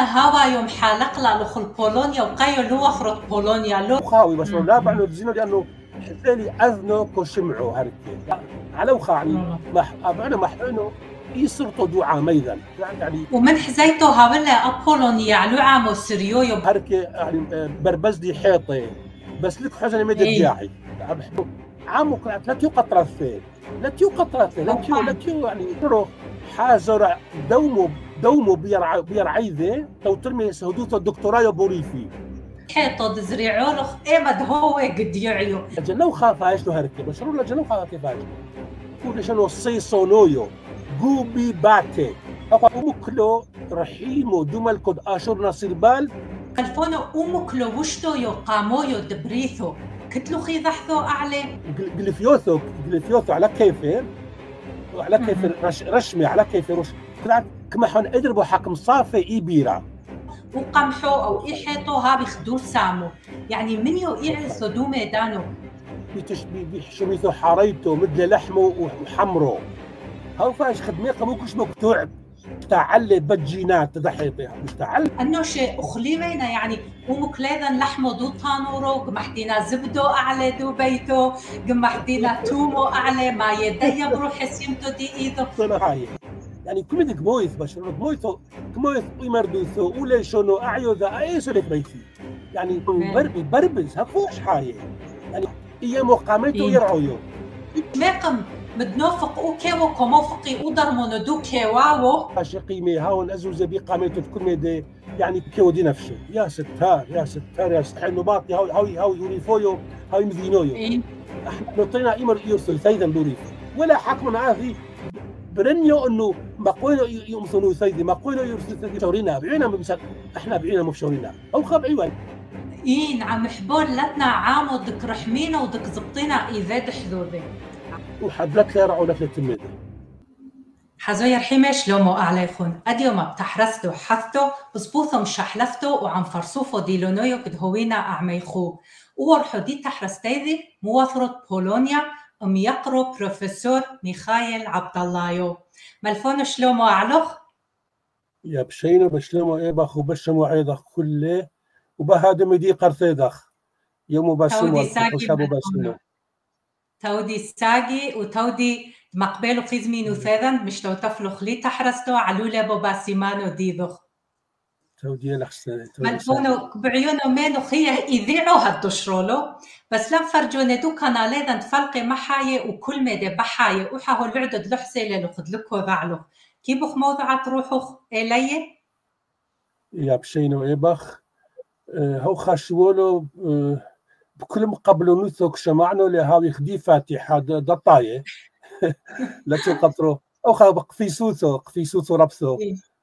هاوا يوم حالق لا لخل بولونيا وقايو لو أخرط بولونيا لو خاوي بس لا بعنو تزينو لأنه حتالي أذنو كوشمعو هركي على وخاني أبعنو محعنو يصرتو دعاء ميذا يعني ومن حزيتو هاولا أبولونيا علو عامو سريو هركي يعني بربز لي حيطي بس لك حزن ميد الداعي عامو لا تيوقع ثلاثين لا تيو يعني ترو حازر دومو بيرعي ذي لو ترمي سهدوث الدكتوراه بوريفي حيطو دزريعو لخ إيمد هو قد يعيو جنو خافاش له هركي بشرو لا جنو خافا كيفاش كل شنو الصيصونويو جوبي باتي أقوى مكلو رحيمو دومال كود آشور ناصر بال الفونو أمكلو وشتو يو قامو يو دبريثو كتلو خي ضحثو أعلى جلفيوثو على كيفين على كيف رشمي على كيف رش طلعت كما حن ادربوا حكم صافي إيبيرا وقمحو أو إيحيطو ها بيخدو سامو يعني من يو إيعسو دو ميدانو بيحشميثو حريتو مثل لحمه وحمرو هاو فاش خدمي قموكش مقطوع تعلي بجينات تضحيطيها مش تعلي أنه شيء أخلينا يعني ومكليذا لحمه دو طانورو قمحتينا زبدو أعلى دو بيتو قمحتينا تومو أعلى ما يدي بروح سيمتو دي إيدو يعني كل ديك مويث بشر مويثو ويمردوثو ولا شنو أعيو ذا أيسو لك بيتي يعني بربز هفوش حاية يعني إيامو قاميتو يرعويو ماقم مدنوفق او كيو كوموفقي او درمونو دو كيواو عاشقي هاون ازوزه بقامته في كل ميدي يعني كيو دي نفسه يا ستار يا ستار نباطي هاو يوريفويو هاو مدينويو احنا نطينا ايمر يرسل ثيدا دوريف ولا حكم عاثي برنيو انه مقوينو يمثلوا ثيدي مقوينو يرسل ثيدي شورينا بعينا احنا بعينا مفشورينا او خبعيوان نعم حبور لتنا عامو دك رحمينا ودك زبطينا ايذاد حذوذي وحدلت لي رعو لك لتميدي حزو يرحيمي شلومو أعليخون أديو ما بتحرستو حثتو بصبوثو مشحلفتو وعم فرصوفو ديلونويو كدهوينا أعميخو وورحو دي تحرستيذي موثرة بولونيا يقرو بروفيسور ميخائيل عبد اللهيو ملفونو شلومو أعلوخ يا بشينو بشلومو إيبخ وبشمو عيدخ كله وبهادم دي قرثيدخ يومو باسمو وشابو باسمو تودي ساقي وتودي مقبلو خزمينو ثاذن مش لو طفلو خلي تحرستو علولة باسيمانو ديذخ تودي لحسن ملفونو بعيونو مينو خيه يذيعو هالدشرولو بس لم فرجوني دو كاناليذا تفلقي محاية وكل ميدي بحاية وحاهو العدد لحسيلة لخدلكو ذعلو كيبخ موضعات روحوخ إليه؟ يا بشينو إيبخ هو خاشولو بكل مقابلو نثوك شمعنو لهاوي خدي فاتحة دطاية لا تقطرو أو قفيسوثو ربثو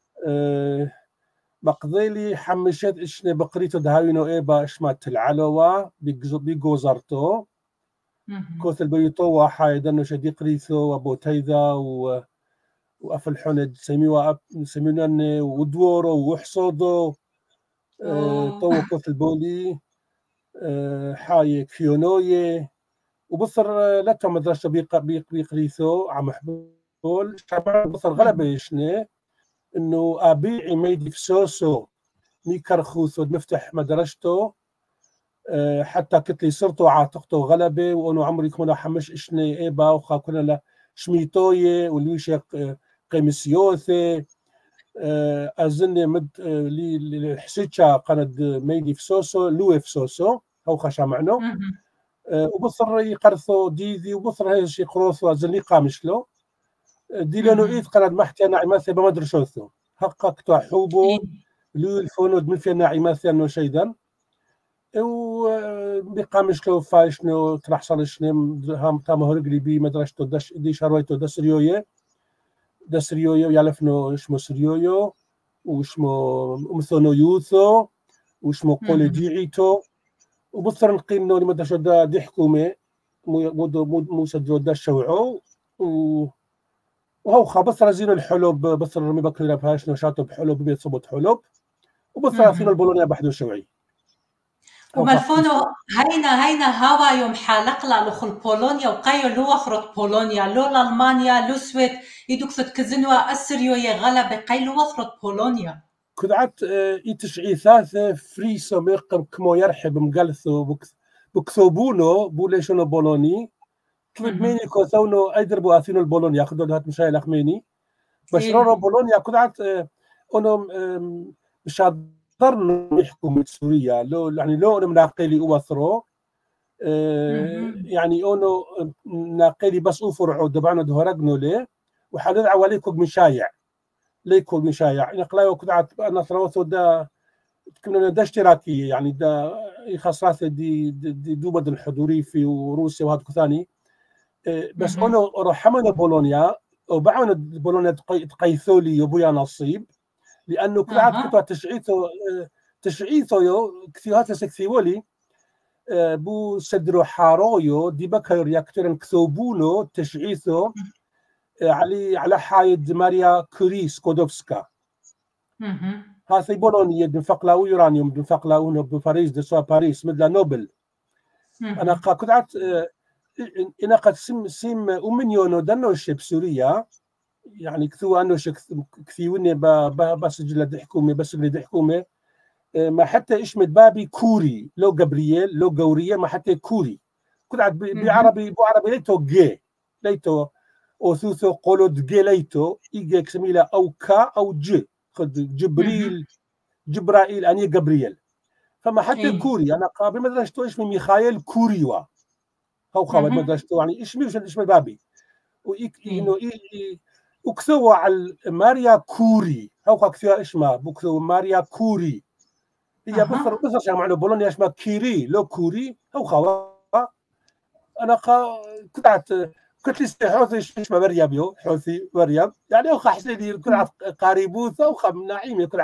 بقضيلي حمشت إشني بقريتو دهاوينو إيبا إشمات العلوة بيجوزرتو كوثل بيوتو حايدنو شدي قريثو وابو تيذا وأفل حند سميوناني ودورو وحصودو طو كوثل بولي حاي كفيونوية وبصر لتا مدرسة بيقريثو عم حبول شعبان بصر غلبة إشني إنه أبيعي ميدي في سوسو ميكرخوثو نفتح مدرسته حتى كتلي صرتو عاتقتو غلبة وأنو عمري كمنا حمش إشني إيبا وخا كنا لا شميتوية ولويشي قيمسيوثي أظن مد لي حسيتشا قند ميدي في سوسو لوي في سوسو هو خشا معنو وبصر يقرثو ديذي وبصر هاي شي قروثو أظن قامشلو دي لانو إيد قند محتي أنا عماثي بمدرشوثو حقق تحوبو لو الفونود من في ناعماثي أنه شيدا وبقامشلو فايشنو ترحصلشني هم تامه رجلي بي مدرشتو دي شرويتو دسريويو يعرفنو اسمه سريويو واسمه مثونو يوثو واسمه قولي ديعيتو وبصر نقينو لمدرشو دي حكومة موسى دا الشوعو وهو خبصر زينو الحلوب بصر رمي بكري بهاش نشاطو بحلوب بيت صبت حلوب وبصر فينا البولونيا بحدو شوعي وملفونو هينا هوا يوم حالقلا لخل بولونيا وقايو لو أخرط بولونيا لو ألمانيا لو سويد يدوكثت كزنوا أسريو يغلب قاي لو أخرط بولونيا كدعت إتشعيثاث فريسو ميقم كمو يرحب مقالثو بكثوبونو بوليشونو بولوني كليب ميني كوثونو أيدربو أثينو البولونيا خدو هات مشايل أخميني بشرورو بولونيا كدعت أنو مش هضرنو يحكم سوريا لو يعني لو أنا مناقلي أوثرو يعني أنو ناقلي بس أوفرعو دبعنا دهورقنو ليه وحدد عواليكم مشايع ليكو مشايع نقلايو كدعت أنا ثروثو دا كنا دا اشتراكي يعني دا خاصات دي دوبد الحضوري في روسيا وهذا ثاني بس أنا رحمنا بولونيا وبعنا بولونيا تقيثولي يبويا نصيب لأنه كدعت كتوا تشعيثو يو كثيرات سكثيولي بو سدرو حارويو دي بكر يكترن كثوبونو تشعيثو على حايد ماريا كوري سكودوفسكا هذا بولونيا بنفقلاو يورانيوم بنفقلاو بباريس دي سوا باريس مدلا نوبل انا كنت عاد انا قد سيم اومنيونو دنوش بسوريا يعني كثو انوش كثيوني بسجل الحكومه بسجل الحكومه ما حتى اشمت بابي كوري لو جبريل لو جوريه ما حتى كوري كنت عاد بعربي ليتو جي ليتو اوثوثو قولو دجي ليتو ايجي كسميلا او كا او جي خد جبرائيل اني جبريل فما حتى كوري انا قابل مدرسته اسمي ميخائيل كوريوا هو خاوي مدرسته يعني اسمي بابي انه وكثوا على ماريا كوري هو كثوا اسمها بكثوا ماريا كوري هي بصر معنى بولونيا اسمها كيري لو كوري هو خاوي انا كنت لي حوثي اسمه مريم حوثي مريم يعني اخا حسيني كل قاربوث اخا نعيم كل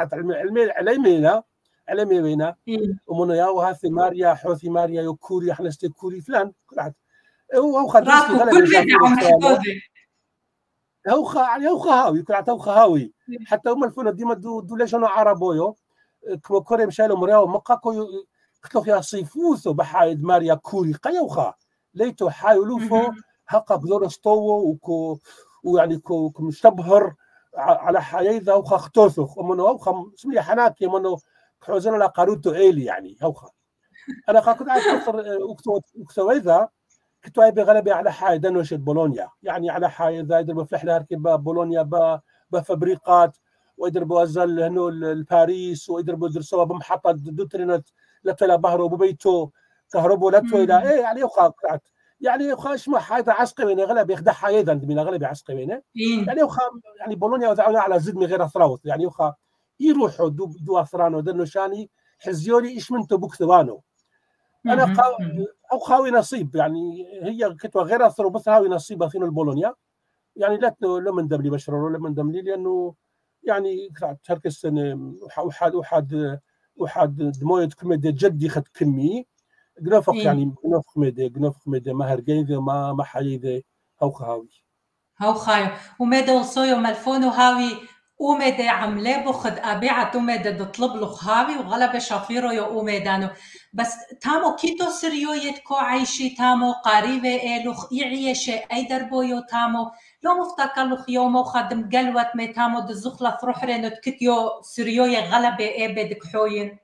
على مينا ومن يا وهاثي ماريا حوثي ماريا يكوري احنا كوري فلان كل عاد هو خدرس هو يعني هو هاوي كل عاد هو هاوي حتى هم الفن ديما ليش انا عربويو كما كوري مشالو مريو مقاكو قلت يا صيفوثو بحايد ماريا كوري قيوخا ليتو حايلوفو حقق دور استوى ويعني مشتبهر على حياذا وخا اختوثخ ومنو وخا سمي حناكي منو حوزنا لا قاروتو ايلي يعني هوخا انا كنت عايز اكثر اكتويذا كنت عايز بغلبي على حايدا نوشت بولونيا يعني على حايذا يدربوا في حلا هركب بولونيا بفابريقات ويدربوا ازل هنو الباريس ويدربوا درسوا بمحطه دوترينت لتلا بهرو ببيتو كهربوا لتويلا ايه يعني وخا يعني خاش ما حاجه عسقي من غلب يخدع حايدا من غلب عسقي منه يعني وخا يعني بولونيا وضعونا على زد من غير ثراوث يعني وخا يروحوا دو اثرانو دنوشاني حزيولي ايش منتو بكثوانو انا او خاوي نصيب يعني هي كتوى غير اثرو بس هاوي نصيب فين البولونيا يعني لا من دملي بشروا لا من دملي لانه يعني تركز وحد دمويت كميدي جدي خد كمي جنوفق يعني جنوفق ميدي ما هرجيني ما حيدي هاوي وميدا وصويو ملفونو هاوي وميدا عملي بخد أبيعة وميدا دطلب له هاوي وغلب شافيرو يو وميدانو بس تامو كيتو سريو يتكو عيشي تامو قريبة إلوخ يعيشي أي دربويو تامو لو مفتكلوخ يومو خدم قلوت مي تامو دزخلة فروحرينو تكتيو سريو يغلبة إيه بدك حوين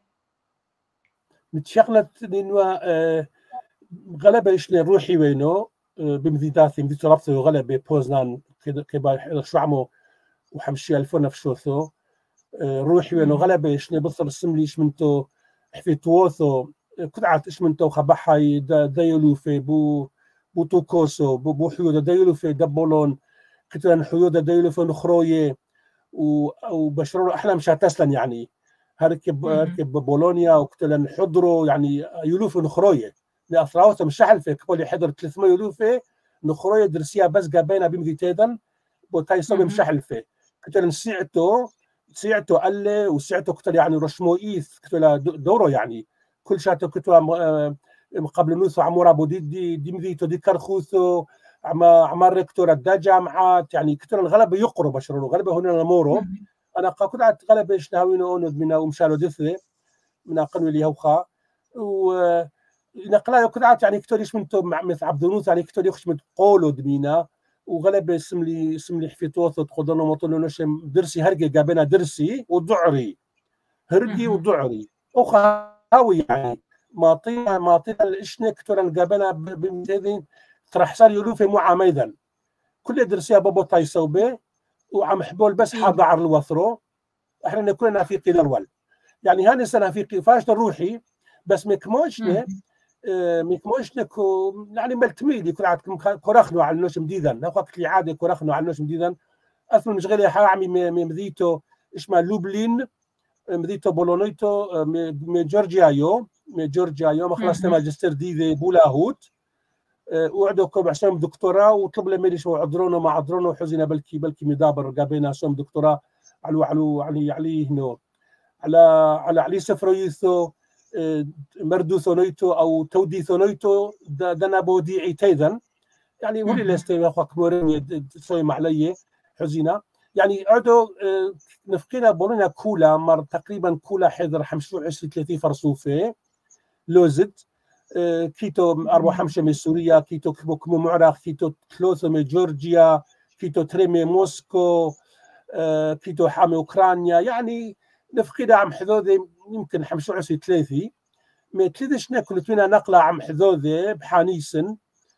متشغلت لأنه غلبة إشنا روحي وينو بمديداتي مديت ربطي وغلبة بوزنان كبا شعمو وحمشي ألفونا في شوثو روحي وينو غلبة إشنا بصر السملي إش منتو حفيتوثو كنت عاد إش منتو خبحي دايلو في بو توكوسو بو حيودة دايلو في دبولون كتلان حيودة دايلو في نخروية وبشروا أحلام شاتسلن يعني هركب بولونيا وكتلن حضروا يعني يلوف نخرويه لأثراوته مش شحل في كبولي حضر 300 يلوف نخرويه درسيا بس قابينا بمديتيدن وكاي صوب مش شحل في كتلن سيعتو قال وسيعتو كتل يعني رشمو إيث كتل دوره يعني كل شاتو كتوا قبل نوثو عمورا بوديدي دي مديتو دي كرخوثو عمار ريكتور الدا جامعات يعني كتلن غلبة يقروا بشروا غلبة هنا نمورو أنا كنت عاد غلبة إيش ناوينه أند منا ومشالو دثلي من قنوي لي هوخا ونقلا كنت عاد يعني كتوريش من تو مثل عبد النوث يعني كتوري يخش من قولو دمينا وغلبة اسم لي حفيتوث تقدرنا مطلو نشم درسي هرجع جابنا درسي ودعري هرقي وضعري وخاوي يعني ماطينا الاشنك ترى قابلنا بمتذين طرح صار يلوفي مو عميدا كل درسيا بابو تايسوبي وعم حبول بس حاضع الوثرو احنا نكون في قلال يعني هاني سنه في قفاش روحي بس مكموشنا يعني ملتميلي كل عاد كرخنو على النوش مديدا ناخذ لي عاده كرخنو على النوش مديدا اصلا مش غير حاعمي مديتو اسمها لوبلين مديتو بولونيتو من جورجيايو ما خلصت ماجستير دي بولاهوت وعدوا كم عشان دكتوراه وطلب لي شو عذرونا ما عذرونا وحزنا بلكي مدابر قابينا سوم دكتوراه علي هنو على سفرويثو مردو ثونيتو او تودي ثونيتو دنا بوديعي تيذن يعني ولي لاستي اخوك مورين تسوي معليه حزينه يعني عدو نفقينا بولونا كولا مر تقريبا كولا حذر حمشو 20 30 فرصوفه لوزد كيتو 4 من سوريا كيتو كمو معرق كيتو 3 من جورجيا كيتو 3 من موسكو كيتو حامي اوكرانيا يعني نفقينا عم حذوذي يمكن حمشو 20 30 ما تلدش ناكل فينا نقله عم حذوذي بحانيسن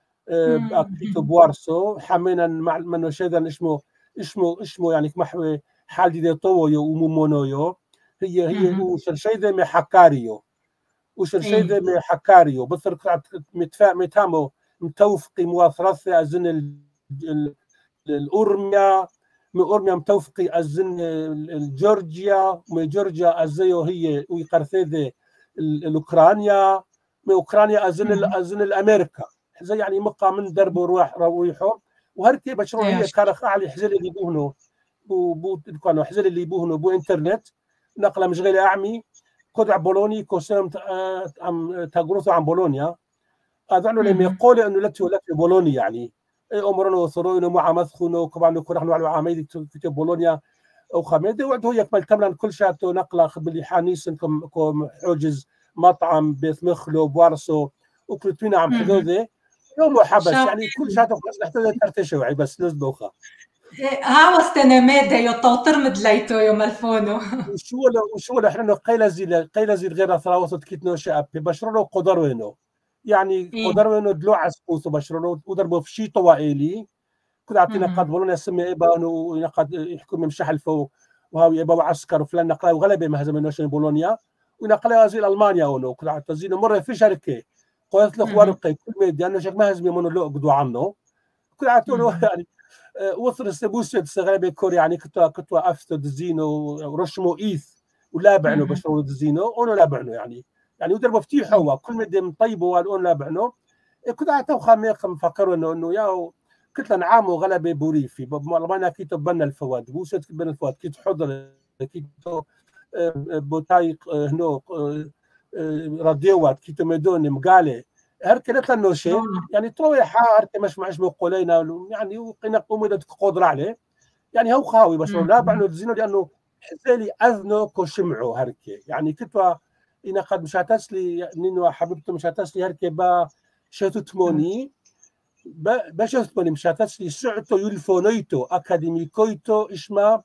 كيتو بوارسو حمينا مع منو شيدا اسمه يعني كمحوي حال دي طويو ومومونويو هي وشرشيده محكاريو وشرشيده محكاريو بصر متامو متوفقي مواثرثة أزن الأورميا من أورميا متوفقي أزن الجورجيا من جورجيا أزيو هي ويقرثيذي الأوكرانيا من أوكرانيا أزن الأمريكا زي يعني مقا من درب رويحو وهرتي بشرو هي كارخ على حزل اللي بوهنو كانوا حزل اللي بوهنو بو انترنت نقله مش غير اعمي كودع بولوني كوسام عم تاغروثو عن بولونيا اذعنوا لما يقول انه لتو بولوني يعني امرنا وصروينو مع مسخونو كمان كنا على عميد في بولونيا او خميده وعده يكمل تملا كل شاتو نقله خبلي حانيسن كم حوجز مطعم بيت مخلو بوارسو وكلتونا عم حدوذي يوم حبس يعني كل شاتو نحتاج ترتشوعي بس لزبوخه هاوستنا ماده يطوطر مدليتو يوم الفونو وشو احنا قيلزي غير ثراوث كيتنو شاب بشرونو قدروينو يعني قدروينو دلو عسقوث بشرونو وضربوا في شي طوائلي كل عطينا قد بولونا سمي ايبانو ينقد يحكم مشح الفوق وهاو يبا عسكر وفلان نقلا وغلبه مهزم نوشن بولونيا ونقلا زي المانيا ونو كل عطزينو مره في شركه قلت له ورقي كل ميديا انه شك مهزم منو لو قدوا عنه كل عطولو يعني وصل السبوسة الصغيرة كوري يعني كنت وقفت دزينو ورشمو إيث ولابعنو بشرو دزينو أونو لابعنو يعني ودر مفتيح هو كل مدة طيبه والأون لابعنو كنت عتو خاميق مفكروا إنه ياو كنت نعامو غلبة بوريفي بمالمانا كيتو بنا الفواد بوسة بنا الفواد كيتو حضر كيتو بوتايق هنو راديوات كيتو مدوني مقالي هركلت لنا شيء يعني تروي حار مش معش بقولينا يعني وقنا قومي قدر عليه يعني هو خاوي بس لا بعنو تزينو لانه حسالي اذنو كشمعو هركي يعني كنت انا قد مشاتس لي نينو حبيبته مشاتس لي هركي با شاتوتموني بشاتوتموني مشاتس لي سعتو يلفونيتو اكاديميكويتو اسما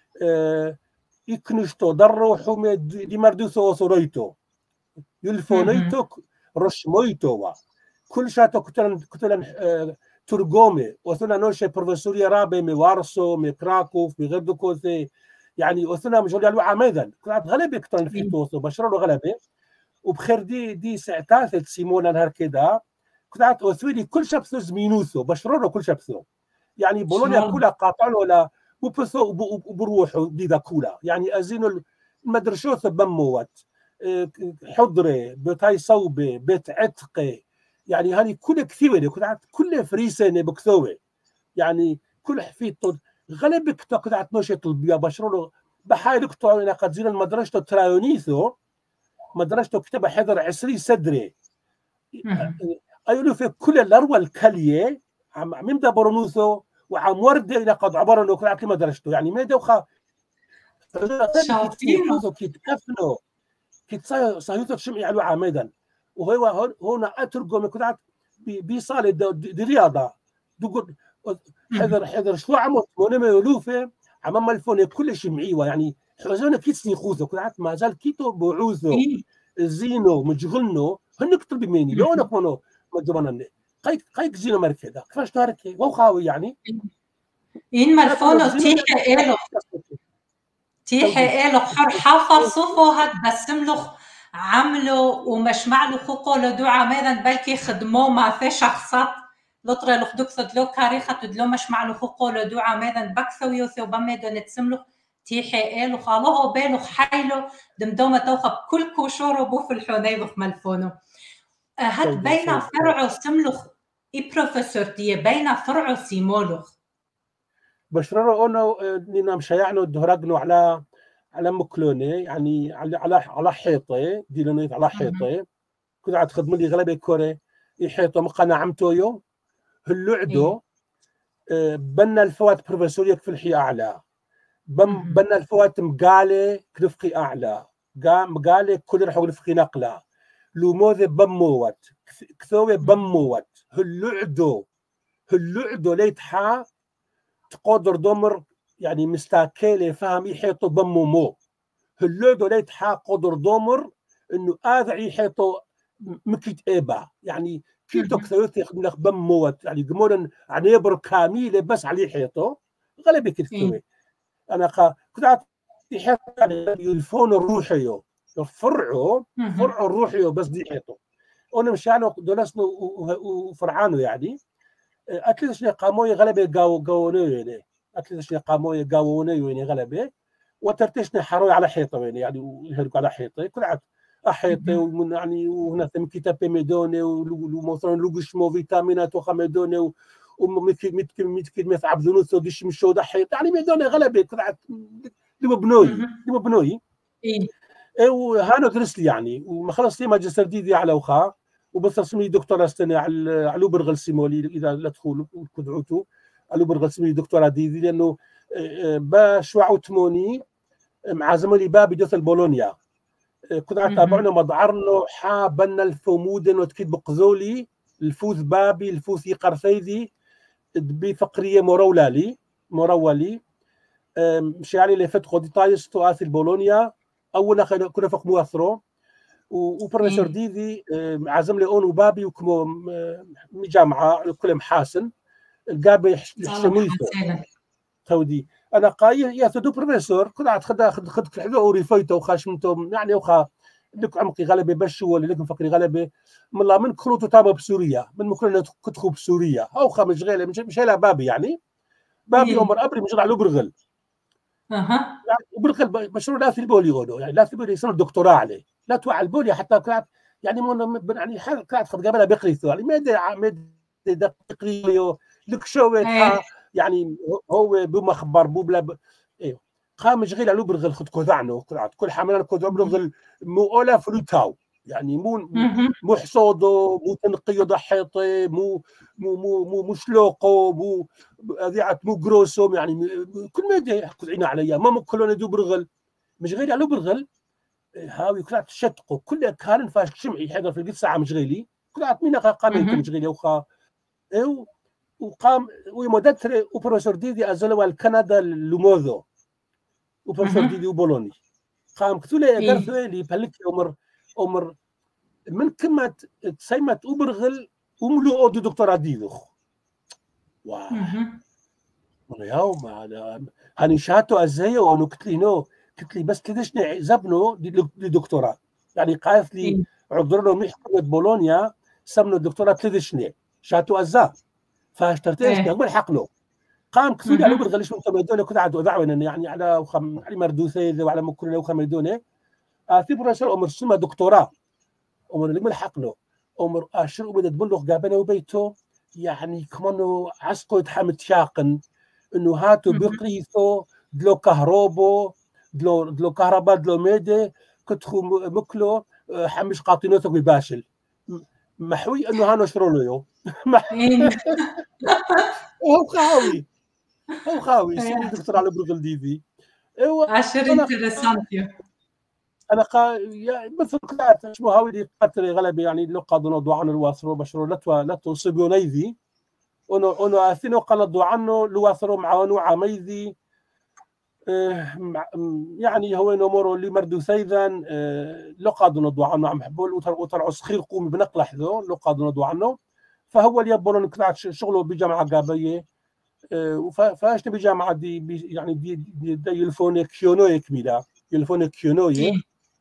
يكنشتو درو حومي دي مردوثو وصريتو يلفونيتو رشمويتو كل شاتو كتلن ترجمه وثنا نوشه بروفيسوريا رابي مي وارسو مي كراكوف مي غردوكوثي يعني وثنا مجول يالو عميدا كنت غلبه كتلن في توثو بشروا غلبه وبخير دي ساعتات سيمونا نهار كده كنت اوثولي كل شبثو زمينوثو بشروا كل شبثو يعني بولونيا كلها قاطعوا ولا وبثو وبروحوا دي ذا كلها يعني ازينو المدرشوث بموت حضري بتاي صوبي بيت عتقي يعني هاني كل كثيرة كل فريسة بكثوة يعني كل حفيد غالبك تقطع نشط البيا بشرونه بحالك طالنا قد زين المدرسة ترايونيثو مدرسة كتب حضر عسري صدري أيقولوا في كل الأروى الكلية عم يمدى برونوثو وعم ورد إلى قد عبرنا كل عقل مدرسته يعني ما دوخا كيتكفنوا كيت صايوتو تشمعي على عميدا وهو هنا أترجم كنت بيصال دي رياضة حذر شو عملت مونما يلوفه عمام الفون كل شيء معيوه يعني حوزونا كيتسني خوذو كنت ما زال كيتو بعوذو زينو مجغلنو هن كتب بميني لو انا كونو مجبنا قايك زينو مركدا كيفاش تاركي وخاوي يعني إن مالفونو تيحي إلو حر حفر صوفو هاد بسملو عملو ومش معلو خوكو لدوعا ميدان بلكي خدمو ما في شخصات لطرة لخدوك ثدلو كاريخة تدلو مش معلو خوكو لدوعا ميدان بكثو يوثو بميدو نتسملو تيحي إلو خالوهو بيلو حيلو دمدومة توخب كل كوشورو بو في الحونيبخ مالفونو هاد بين فرعو سملوخ إي بروفيسور دي بين فرعو سيمولوخ بشررو أنه نينا مشيعنو دهرقنو على مكلوني يعني على حيطة ديلونيت على حيطة كنت عاد تخدم لي غلبة كوري يحيطو مقنا عمتويو هاللعدو بنا الفوات بروفيسوريك في الحي أعلى بنا الفوات مقالة كرفقي أعلى مقالة كل رح ورفقي نقلة لوموذي بموت كثوي بموت هاللعدو ليتحا تقدر دمر يعني مستاكيلي فهم يحيطو بمو هاللعدو ليتحا قدر دمر انه هذا يحيطو مكيت ايبا يعني كيتو كثويتي يخدم لك بموت يعني قمورن يعني يبر كاميلة بس عليه حيطو غالبا كثوي انا كنت يحيط يعني الفون الروحيو فرعو الروحيو بس دي حيطو انا مشانو دولسنو وفرعانو يعني اكيد شنو قاموي غلبه قاونو يعني اكيد شنو قاموي قاونو يعني غلبه وترتشنا حروي على حيطه يعني ويهرقوا على حيطه كل عاد حيطه ومن يعني وهنا ثم كتاب ميدوني ومثلا لوغش مو فيتامينات وخميدوني وممكن مثعب ذنوث ودش مشو ده حيط يعني ميدوني غلبه كل عاد لمبنوي وهانو درس لي يعني وما خلص لي ماجستير دي على وخا وبتصمي دكتوراه استنى على برغل سيمولي اذا لا تدخل كدعوتو على برغل سيمولي دكتوراه دي لانه بشوعو تموني مع زملي بابي دوث بولونيا كنت اتابعنا مضعرنا حابنا الفمودن وتكيد بقزولي الفوز بابي الفوز قرثيذي بفقريه مورولي مشي علي اللي فتخو ديتايس تؤثر بولونيا اولا كنا فوق مواثرو وبروفيسور ديدي عزم لي اون وبابي وكمو جامعه كلهم حاسن القابي يحشمويثو تودي انا قايل يا ثدو بروفيسور كنت خد في الحذو وريفيتو وخاشمتو يعني وخا لك عمقي غلبه بشو ولا لكم فقري غلبه من كروتو تابا بسوريا من مكرنا كتخو بسوريا او خا مشغله مش لها بابي يعني بابي عمر ابري مش على برغل يعني برغل مشروع لا في البولي يعني لا في البولي يصير دكتوراه عليه لا توعى البولي حتى كانت يعني يعني كانت خد قبلها بقريتو يعني ما دقيقيو لك شويتها يعني هو بمخبر بلا ايوه قام مشغيل على برغل خد كوذعنو كل حملان كوذ برغل مو اولا فلوتاو يعني مو حصودو مو تنقيو ضحيطي مو شلوقو مو ذيعت مو جروسو يعني كل ما يحكوا عليا ما كلنا دو برغل مشغيل على برغل هاوي كلات شتقو كل كان فاش شمعي حدا في الساعه مشغيلي كلات مين قام مشغيلي وخا وقام ومدتر وبروفيسور ديدي ازلوا الكندا لوموذو وبروفيسور ديدي وبولوني قام كتولي قرثويلي بلك عمر من كما تسمت وبرغل وملو اودو دكتوراه ديدوخ واه يوم هاني شاتو ازايو وانو كتلي بس كدشني زبنو دي دكتوراه يعني قالت لي عذرنا محكمة بولونيا سمنو الدكتوراه تدشني شاتو ازا فاشترتيش نقول حقله قام كثير على برغلش من تمدونه كنت عاد دعونا يعني على على مردوثي وعلى مكرونه وخميدونه في بروفيسور عمر سما دكتوراه عمر اللي ملحق له عمر اشر وبدت بلغ جابنا وبيته يعني كمان عسقو يتحمل شاقن انه هاتوا بقريثو دلو كهروبو دلو كهرباء دلو ميدي كتخو مكلو حمش قاطينوتك بباشل محوي انه هانو شرولو هو خاوي سيدي دكتور على برغل ديدي عشر انترسانتيو انا مثل كلات شبه هاوي قتري غلبي يعني لو قادنو دوعن الواثرو بشرو لا تصيبوا نيذي انه اثنو قال دوعنو الواثرو مع نوع ميذي يعني هو نمر اللي مردو ثيذا لو قادوا نضوا عنه عم حبول وطلعوا سخير قومي بنقل حذو لو قادوا نضوا عنه فهو اللي يبولون كتاع شغله بجامعة قابية فاش بجامعة دي يعني دي يلفون كيونوي كبيرة يلفون كيونوي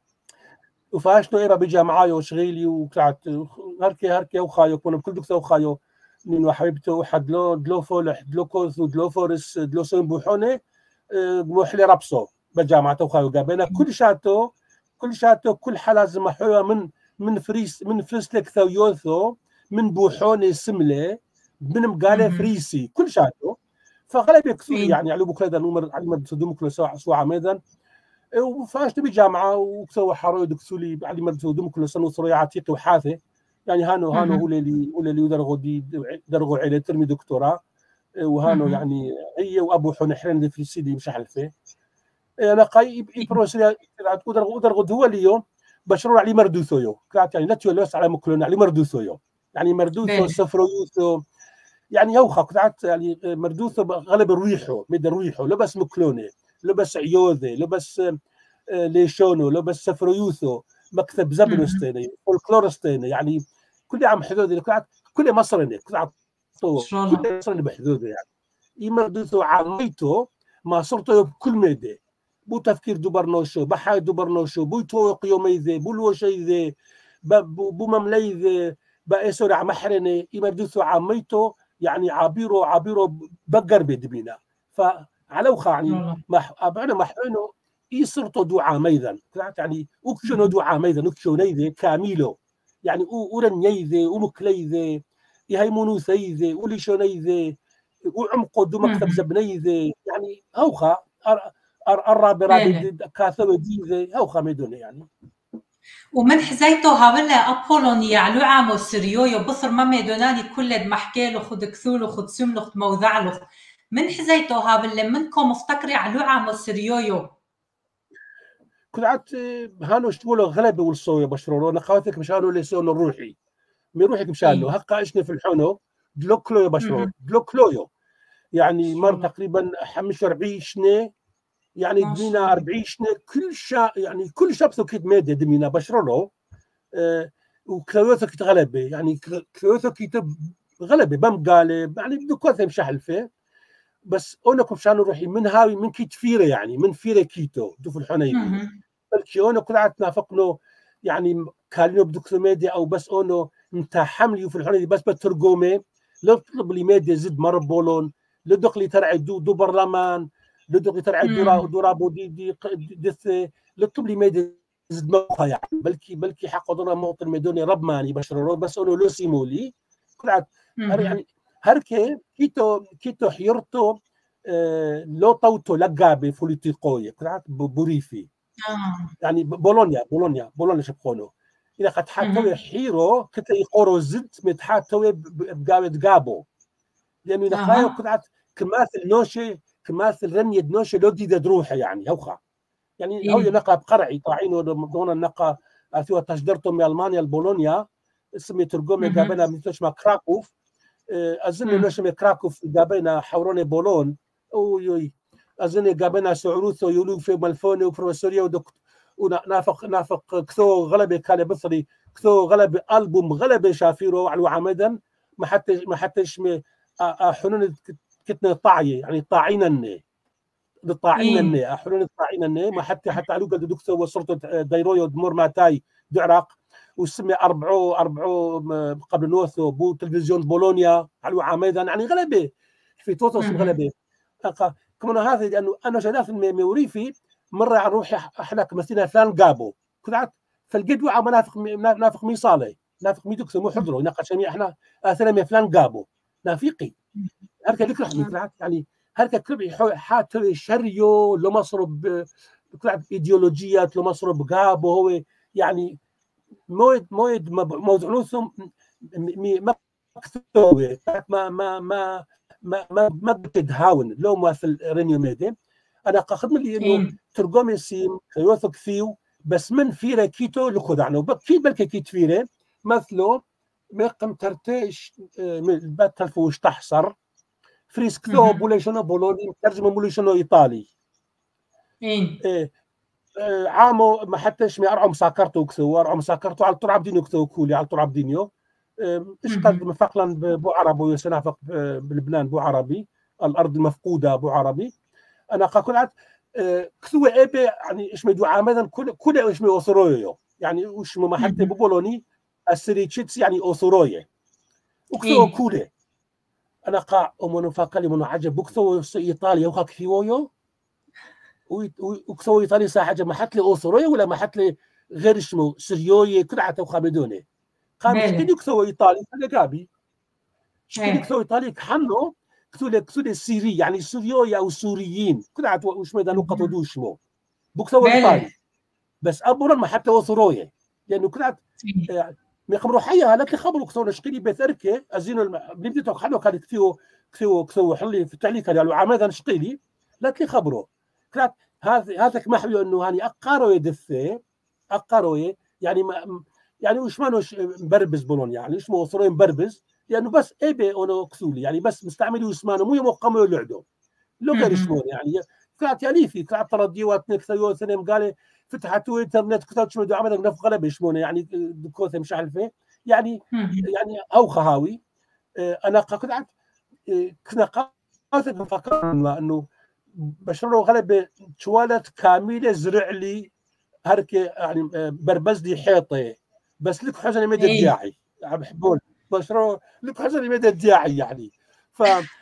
وفاش نو إيرا بجامعة وشغيلي وكتاع هركي وخايو كنا بكل دكتور وخايو من حبيبته واحد دلو فولح دلو كوث ودلو فورس دلو سنبوحوني موحلي رابسو بجامعة وخايو قابينا كل شاتو كل حالة محوية من فريسلك ثو يوثو من بوحوني سملة من مقالة فريسي كل شاتو فغالبا كثير يعني على بكره هذا النمر على ما تصدموا كل ساعه ميدان وفاش تبي جامعه وكسوا حرود كسولي على ما تصدموا كل سنه صريعاتي وحاثه يعني هانو هو اللي درغوا عليه ترمي دكتوراه وهانو يعني هي وابو حنحرين في سيدي مش حلفه انا قاي بروسيا درغوا هو اليوم بشروا علي مردوثويو كانت يعني نتيولوس على مكلون علي مردوثويو يعني مردوثو سفرويوثو يعني يوخا كنت يعني مردوثه غلب ريحه مد ريحه لبس مكلونه لبس عيوذه لبس ليشونو لبس سفريوثو مكتب زبنستيني فولكلورستيني يعني كل عام حدود كل مصرني كل مصرني بحدوده يعني يمردوثو عاميته ما صرته بكل ميدي بو تفكير دوبرنوشو بحاي دوبرنوشو بو توق يوميذي بو الوشيذي بو ممليذي بأسر عمحرني يمردوثو عاميته يعني عابيرو بقر بدبينا فعلو يعني أبعنا محرنو يصرتو دعاء ميذا يعني أكشنو دعاء ميذا أكشنو نيذي كاميلو يعني أورنيذي ومكليذي يهيمونو ثيذي وليشونيذي وعمقو دو مكتب زبنيذي يعني هوخا الرابرة كاثو ديذي هوخا ميدوني يعني ومن حزيتو هاولا أبولون يعلو عامو سريويو بصر ما ميدوناني كل محكيلو خد كثولو خد سملو خد موضعلو من حزيتو هاولا منكم مفتكري علو عامو سريويو كنت هانو اشتبولو غلبة والصوية بشرورو نقاوتك مشانو ليسونو روحي روحك مشانو هقا اشني في الحونو دلوكلويو بشرورو دلوكلويو يعني مر تقريبا 45 سنة يعني دمينا 40 سنة كل شاب كيت ميدي دمينا بشرورو وكلويثو كيت غلبة يعني كلويثو كيت غلبة بمقالة يعني بدو كوثة مشاحل فيه بس أونكم شانو روحي من هاوي من كيت فيرة يعني من فيرة كيتو دو في الحنيدي بلكي أونو كلعت نافقنو يعني كالينو بدو ميدي أو بس أونو انت حملي في الحنيدي بس بترجمه لو تطلب لي ميدي زد مر بولون لو دخلي ترعي دو برلمان لو دخلي ترعي دورا بودي لو تطلب لي ميدي زد موقع يعني بلكي حق دورا موطن ميدوني رب ماني بشرورو بس أونو لو سيمولي كلعت يعني هركي كيتو حيرتو لو طوتو لقابي فوليتيقوية كلعت بوريفي يعني بولونيا شبخونو إذا قد حاتوي حيرو كتا يقورو زد متحاتوي بقاوة قابو لأنه نقايو كلعت كماثل رمية نوشة لو دي دروحة يعني هوخا يعني هو ينقى بقرعي طاعينو دون النقى أثوى تشدرتو من ألمانيا البولونيا اسمي ترجمة قابنا من تشمى كراكوف أظن نشمي كراكوف قابنا حوروني بولون أظن قابنا سعروثو يولو في ملفوني وبروفيسوريا ونافق كثو غلبة كان بصري كثو غلبة ألبوم غلبة شافيرو على عمدا ما حتى اسمه حنون كتنا طاعية يعني طاعينا حنون طاعينا ما حتى علوك دكتور وصرت دايرويو دمور ماتاي دعراق وسمي أربعو قبل نوثو بو تلفزيون بولونيا على عمدا يعني غلبة في توتوس غلبة كمان هذا لأنه أنا شايف موريفي مرة عن روحي أحنا مثلنا فلان قابو كنت فالقيت وعا نافق ميصالي نافق ميدوكس مو حضروا ناقش احنا اثنين فلان قابو نافقي هركا لك رحمي يعني هركا كلبي حاتر شريو لو مصرب كلعب ايديولوجيات لو مصرب قابو هو يعني موعد موضوعهم ما كثوي ما بتدهاون لو ما في الرينيو ميدي انا قاخذ لي انه ترجمه سيم يوثق فيه بس من فيره كيتو لخذ عنه في بلكي كيت فيره مثله مقم ترتيش باتل فوش تحصر فريسكتو بوليشنو بولوني ترجمه بوليشنو ايطالي إيه عامو ما حتىش ما أرعم ساكرتو كثو أرعم ساكرتو على طول عبدينو كثو كولي على طول عبدينيو إيش قد مفقلا بو عربي يسنافق بلبنان بو عربي الأرض المفقودة بو عربي أنا قاكل عاد كثو إيبي يعني إيش ميدو عامدا كل إيش مي أوثرويو يعني وش ما حتى ببولوني السريتشيتس يعني أوثروية وكثو كولي أنا قا أمونو فاقلي منو عجب بكثو إيطاليا وخا كثيويو وكثو إيطاليا صح حاجة ما حتى أوثروية ولا ما حتى غير اسمه سريوية كل عتا وخابدوني قام شكلي كثو إيطالي أنا قابي شكلي كثو إيطالي كحنو كثو السيري يعني سوريويا أو سوريين كل عتا وش ما دانو قطو دوشمو بكثو إيطالي بس أبورا ما حتى أوثروية لأنه كل عتا ما خبروا حيها لكن خبروا كثو نشكلي بثركة أزينو بنبدي توقحنو كان كثو حلي في التعليق قالوا عمادا نشقيلي لكن خبروا كلات هذا محوي انه يعني اقارو يدفه اقارو يعني يعني وش مانوش مبربز بولون يعني اسمه وصرين مبربز لانه بس ايبي اونو كثولي يعني بس مستعملي اسمانه مو يمقموا يلعدوا لو غير اسمه يعني كلات يعني في كلات ترديوات نكثيو سنم قال فتحتوا انترنت كثات شنو عملوا نف غلب يشمونه يعني كوثه مش عارفه يعني او خهاوي انا قعدت كنا قاعد نفكر انه بشرو غلب توالت كامله زرع لي هركي يعني بربز لي حيطه بس لك حزن مدى الداعي عم بحبون بشرو لك حزن مدى الداعي يعني ف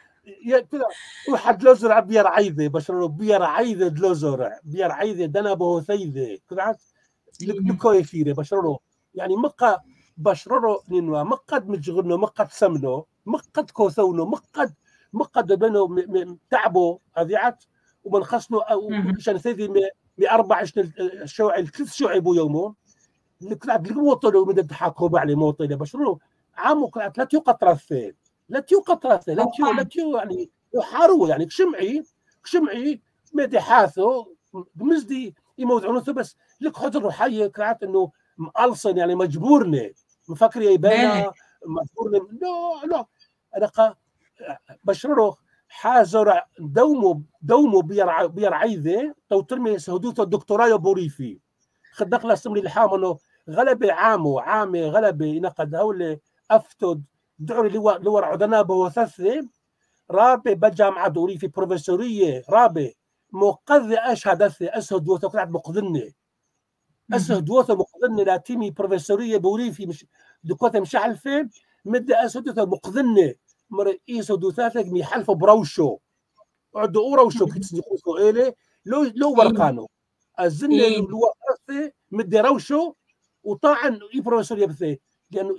كذا واحد لو زرع بير عيذه بشرو بير عيذه لو زرع بير عيذه دنبه ثيذه كذا لكو يفيره بشرو يعني مقا بشرو نينوا مقد مجغنو مقد سمنو مقد كوثونو مقد بينه تعبوا هذيعت ومن خصنو عشان ثيذي بأربع شوعي الثلاث شوعي بو يومون لكلات الموطلو من التحاكم عليه موطلة بشرو عامو كلات لا تيوقت رثين لا تيوقت رثين لا تيو يعني يحاروا يعني كشمعي مدي حاثو مزدي يموضعونثو بس لك حضر حي كلات انه مقلصن يعني مجبورني مفكر يبانا مجبورني لا انا بشرو حازر دومو بير عيذه تو ترمي سهدوث الدكتوراه بوريفي خدق له سمري الحام انه غلبه عامي غلبه ينقد هول افتد دعوا لور عدنا بوثثه رابي بجامعه دوري في بروفيسوريه رابي مقذ اشهدث اسهد وثقعت مقذنه اسهد مقذنه لا تيمي بروفيسوريه بوري في مش دكوته مش عارفين مد اسهد مقذنه مرئيس دوثاثك ميحلف بروشو عدو روشو كتسنقوسو إلي لو ورقانو الزن الوقت مدي روشو وطاعن يبروسور يبثي لأنه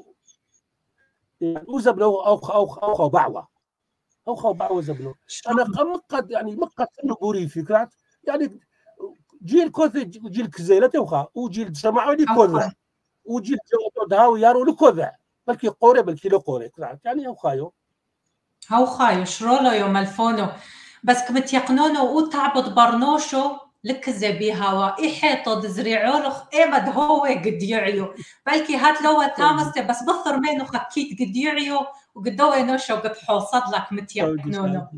وزبلو أو بعوة أو بعوة زبلو أنا مقد يعني مقد نقوري فكرات يعني جيل كوث جيل كزيلة توخا وجيل سمعوا لي كوذا وجيل دهاو يارو لكوذا بلكي قوري بلكي لو قوري يعني هاو خايو شرولو يوم الفونو بس كبت يقنونو وتعبد برنوشو لك زبيها وإحيطو دزريعولو إيمد هو قد يعيو بلكي هات لو تامسته بس بثر مينو خكيت قد يعيو وقدوه نوشو قد حوصد لك متيقنونو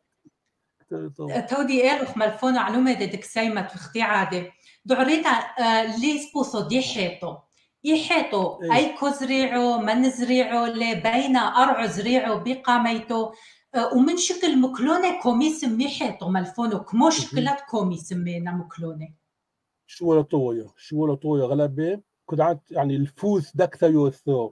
تودي إيلوخ مالفونو علومة ديك سايمة تخدي عادي دعرينا ليس بوثو دي حيطو يحيطو أي كزريعو من زريعو لبين أرعو زريعو بقاميتو ومن شكل مكلونة كومي سمي حيطو مالفونو كمو شكلات كومي سمينا مكلونة شو ولا طوية غلبة كدعت يعني الفوث دكتا يوثو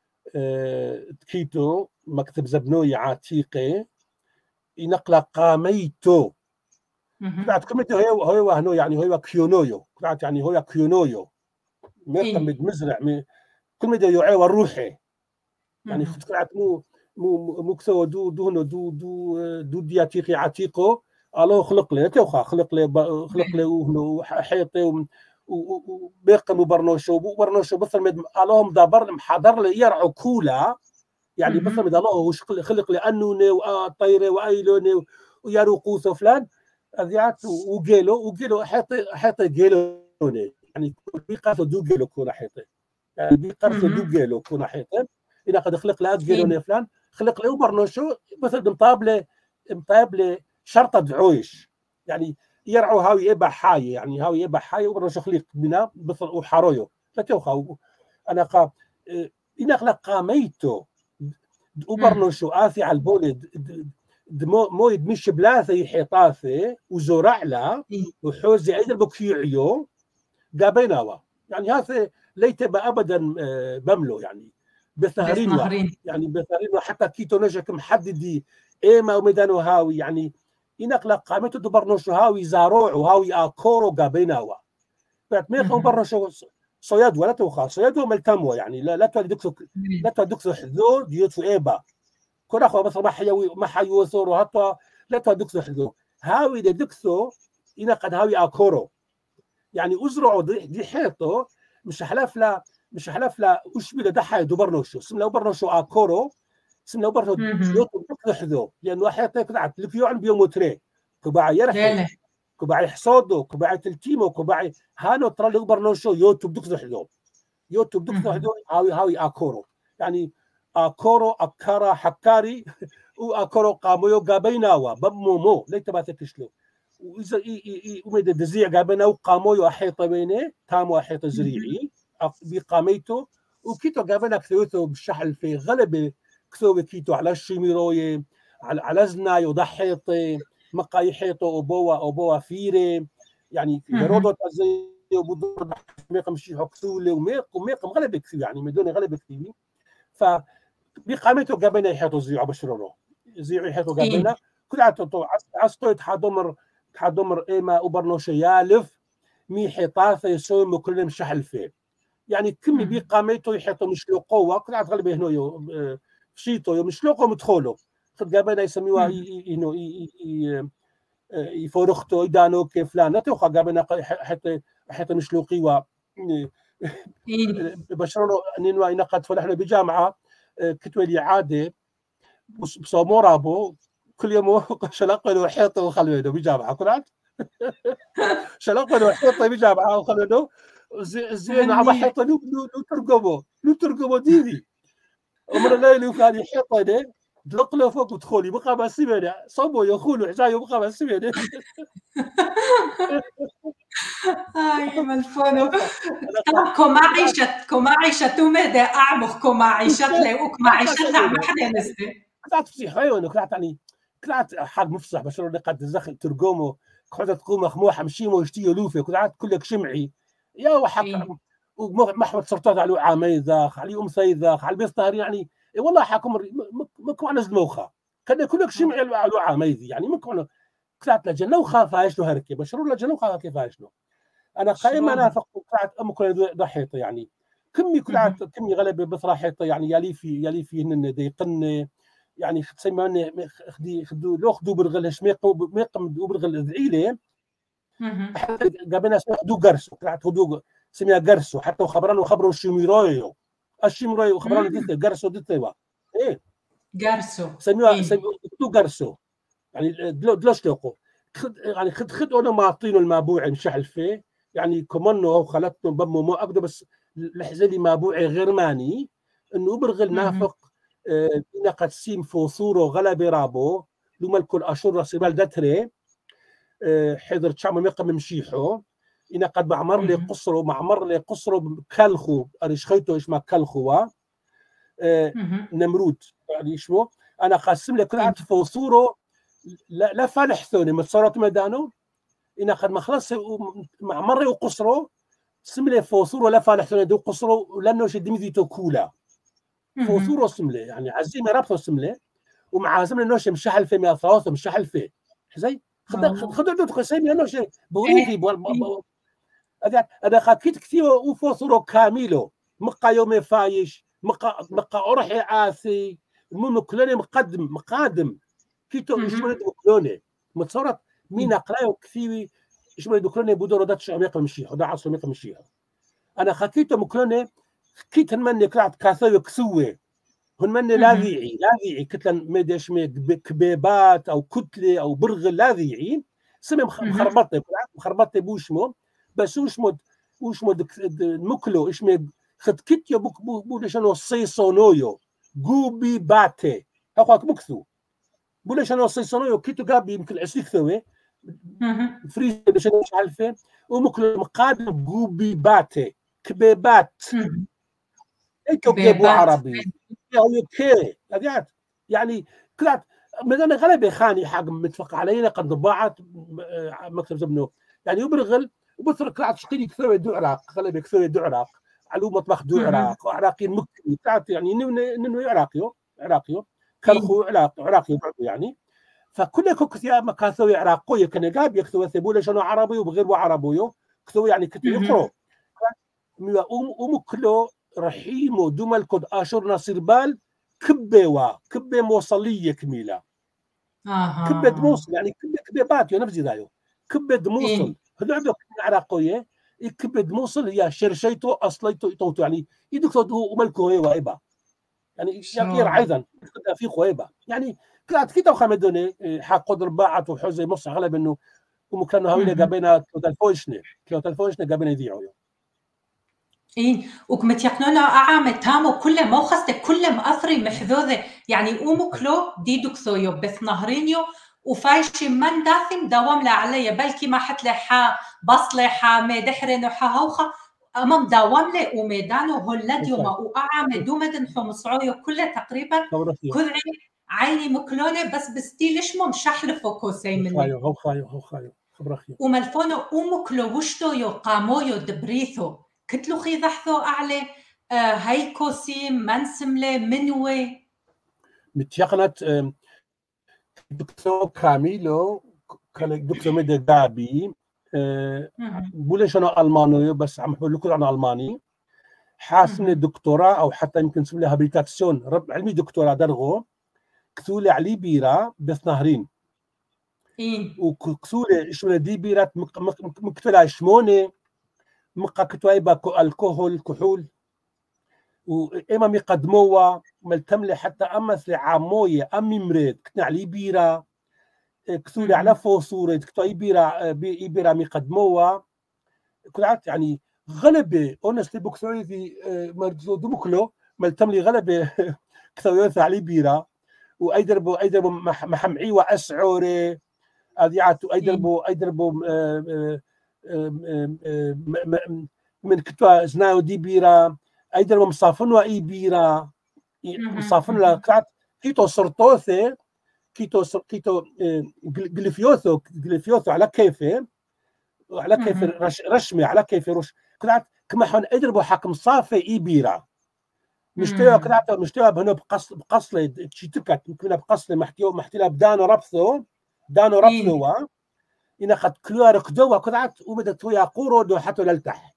تكيتو مكتب زبنوي عتيقة ينقل قاميتو كدعت كميتو هو هنو يعني هو كيونويو كدعت يعني هو كيونويو ميقمد مزرع كل ما يعي والروحي يعني كدعت مو كسو دو دياتيقي عتيقو الله خلق لي توخا خلق لي وحيطي وبيقم وبرنوشو بثر مد اللهم دابر محضر لي يرعو كولا يعني بثر مد الله خلق لي انوني وطيري وايلوني ويارو قوس فلان اذيات وقيلو حيطي قيلوني يعني بيقاسو دو قيلو كونا حيطي يعني بيقاسو دو قيلو كونا حيطي اذا قد خلق لي قيلوني فلان خلق لي وبرنوشو مثل مطابله شرطه دعويش يعني يرعوا هاوي إبا حاية يعني هاوي إبا حاية وبرشو خليق بنا بثر وحارويو فتوخا أنا قا إنك قاميتو وبرنوشو آثي على البولد مويد مش بلاثة يحيطاثة وزرع له وحوزي عيد البكيعيو قابيناوا يعني هذا ليت أبدا بملو يعني بثهرين يعني بثهرين حتى كيتو نجك محددي إيما وميدانو هاوي يعني إنقلا قامته دبرنوشو هاوي زاروع وهاوي آكورو قابيناوا بعد ميخو برنوشو صياد ولا توخا صياد وملتموا يعني لا تدكسو حذو ديوتو إيبا كل أخوة بس ما حيوثور وهطا لا تدكسو حذو هاوي دكسو إنقد هاوي آكورو يعني أزرعوا دي حيطه مش حلف لا وش بده دحى دبرنوشو سمنا برنوشو آكورو سمنا برنوشو يوتو بحذو لأنه حيطه كدعت لكيو عن بيوموتري كباع يرحي كباع يحصودو كباع تلتيمو كباع هانو ترى اللي برنوشو يوتو بحذو هاوي آكورو يعني آكورو أكارا حكاري وآكورو قامويو قابيناوا بمومو ليت ما تكشلو وإذا وميدا دزيع قابنا وقامويو أحيطة بينه تامو أحيطة زريعي بقاميته وكيتو قابنا كثيوثو بالشحل في غلبة كثوة كيتو على الشيميروي على زناي وضحيطي مقاي حيطو أبوا فيري يعني هيرودوت أزي وبدور ميقم شي حكسولي وميقم غلبة كثير يعني مدون غلبة كثير فبقاميته قابنا يحيطو زيعو بشرورو زيعو يحيطو قابنا كل عستو تحضمر إيما وبرنوشو يالف مي حيطاثة يسوي مكلم شحل فيه يعني كمي بقاميته يحيطو مشلوقوه كل عاد غالبا هنو فشيتو مشلوقو مدخولو خد قابنا يسميوها إنو يفورختو يدانو كيف لا نتوخا قابنا حتى مشلوقي و بشرونو نينوا ينقد فنحن بجامعة كتولي عادة بصومورابو كل يوم شلقوا حيطه وخلوينه بجامعه كلات شلقوا حيطه بجامعه وخلوينه زين عم حيطه لو ترقبوا ديدي امر الليل وكان حيطه ده دلق له فوق ودخولي بقى ما سمعنا صبوا يخولوا عزايو بقى ما سمعنا هاي ملفونو كما عيشة توميدا أعمق كما عيشة لأوك ما عيشة نعم حدا نسي كلات في حيوان كلات يعني كلات حد مفصح بشرور قد تزخل ترقومه كحدة تقوم مخموحة مشيمو يشتيو لوفي كلات كلك شمعي يا وحق ومحمد سرطات على عامي ذاخ علي أمثي ذاخ على البيستهر يعني والله حاكم مكو أنا زلموخة كان كلك شمعي على عامي ذي يعني مكو كلات لجنوخة فايش له هركي بشرور لجنوخة كيف فايش له أنا قائم أنا فقط كلات أمكو ضحيطة يعني كلات كمي غلبة بثرة حيطة يعني يلي في هن ديقن يعني تسمى خدو لو خدو برغلش ميقم برغل ذعيله قبلنا خدو قرسو طلعت خدو سميها قرسو حتى خبروا الشيميرويو خبرانو ديته قرسو ديته ايه قرسو سميها خدو قرسو يعني دلوش لوقو يعني خد انا معطينه المابوعي مشحل فيه يعني كمانو او خلطتهم بمو مو اقدر بس لحزلي مابوعي غير ماني انه برغل نافق إن قد سيم فوثورو غلبي رابو لما الكل أشور سيبال دتري حضر تشعم ميقم مشيحو إن قد معمر لي قصرو كالخو أريشخيتو إيش ما كالخوا نمرود يعني إيشمو أنا قاسم لك كل عاد فوثورو لا فالح ثوني متصورات مدانو إن قد مخلص معمر وقصرو سملي فوثورو لا فالح ثوني دو قصرو لأنه شدمي ذيتو كولا فوثورو سملة يعني عزيمة رابطو سملة ومع زمن نوش مشحل في مياثاوث مشحل في زي خدوا دوت سيمي نوش بوريفي هذا خاكيت كثير وفوثورو كاميلو مقا يومي فايش مقا أرحي عاثي مكلوني مقادم كيتو إشمالي دوكلوني متصورت مين أقلايو كثير إشمالي دوكلوني بودورو داتش عميق مشيح ودا عصر عميق مشيح أنا خاكيتو مكلوني كيت هنمني كلعت كاثوي كسوي هنمني لاذيعي كتلة ميدش كبيبات أو كتلة أو برغل لاذيعي سمي مخربطي بوشمو بس وشمو مكلو إشمي خد كتيو بولشانو سيسونويو جوبي باتي هاكواك بكثو بولشانو سيسونويو كيتو قابي يمكن 20 ثوي فريز مش عارفه ومكلو مقابل جوبي باتي كبيبات كبيبو عربي اوكي يعني كلات مثلا غلبه خاني حق متفق علينا قد ضباعت مكتب زبنو يعني يبرغل وبثر كلات شقيني كثير دو عراق غلبه كثير دو عراق علو مطبخ دو عراق وعراقيين مكي بتاعت يعني انه عراقيو كرخو عراقي يعني فكل كوكتيا مكاثوي عراقية كان جاب يكتبوا ثبولة شنو عربي وبغير عربيو كتبوا يعني كتبوا يقرأ ومكلو رحيم ودمل كد آشور ناصر بال كبة موصلية كميلة كبة موصل يعني كبة باتيو نفسي دايو كبة موصل هذول عندهم عراقية كبة موصل هي شرشيتو أصليتو توتو يعني يدكتو وملكو هي وايبا يعني يقير أيضا في خويبة يعني كلات كيتو خمدوني حق قدر باعت وحزي مص غلب انه ومكان هاوينا قابينا كلوتلفونشنا قابينا يذيعوا وكمت يقنونا أعامة تامو كل موخصة كل مأثري محذوذة يعني أمكلو ديدو كثويو بث نهرينيو وفايشي من داثم دوام لا علي بلكي ما حت لحا بصلحا مدحرن وحا أمام دوام لي وميدانو هولديو ما وأعامة دومدن حمصعويو كله تقريبا كذعي عيني مكلونة بس بستيلش مو مشحلفو كوسي مني هو خايو خبرخيو وملفونو أمكلو وشتو يو قامويو دبريثو كتلو خي ضحثو أعلى هيكوسي منسملة منوي متيقنت دكتور كاميلو دكتور ميدغابي بوليش أنا ألماني بس عم بقول لكم أنا ألماني حاسن الدكتوراه أو حتى يمكن نسمي لها هابيليتاسيون رب علمي دكتوراه درغو كثولة علي بيرة بث نهرين وكثولة شمونة دي بيرات مكتولة شمونة مقا كتوايبا الكحول كحول وإما مقدموها ملتملة حتى أمثل عاموية أمي مريد كتنا علي بيرة كثولة على فوصورة كتواي بيرة مقدموها كلات يعني غلبة honestly بكثوري في مرزو دمكلو ملتملي غلبة كثويوث علي بيرة وأيدربو محمعي وأسعوري أذيعتو أيدربو من كتوا زناو دي بيرة أيدربو مصافنوا أي بيرة مصافنوا لكات كيتو سرطوثي كيتو جلفيوثو على كيفه رشمي على كيفه رش كلات كما حن أيدربو حكم صافي إي بيرة مشتوى كلات مشتوى بهنا بقصلة تشيتكت كنا بقصلة محتلا بدانو ربثو إن قد كلوا ركضوا كذعت ومدت ويا قورو دو حتى للتح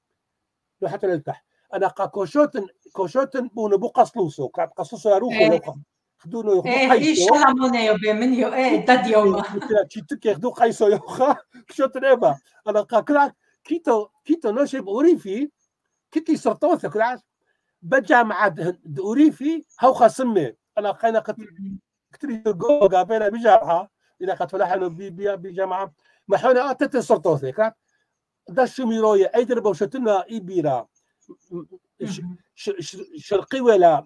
أنا كوشوتن بونو بقصلوسو كعب قصلوسو يروحوا خدونو ياخذوا قيسو إيش علمونا يا بمنيو داد يوما تشيتك ياخذوا قيسو يوخا كشوتن إبا أنا كذعت كيتو نشب أوريفي كيتي سرطوثة كذعت بجامعة دوريفي هوخا سمي أنا قينا كتري جو قابلها بجامعة إذا قد فلحنا بجامعة ما حنا تتسرطوثي كات داش ميرويا أيدر بوشتنا إبيرا شرقي ولا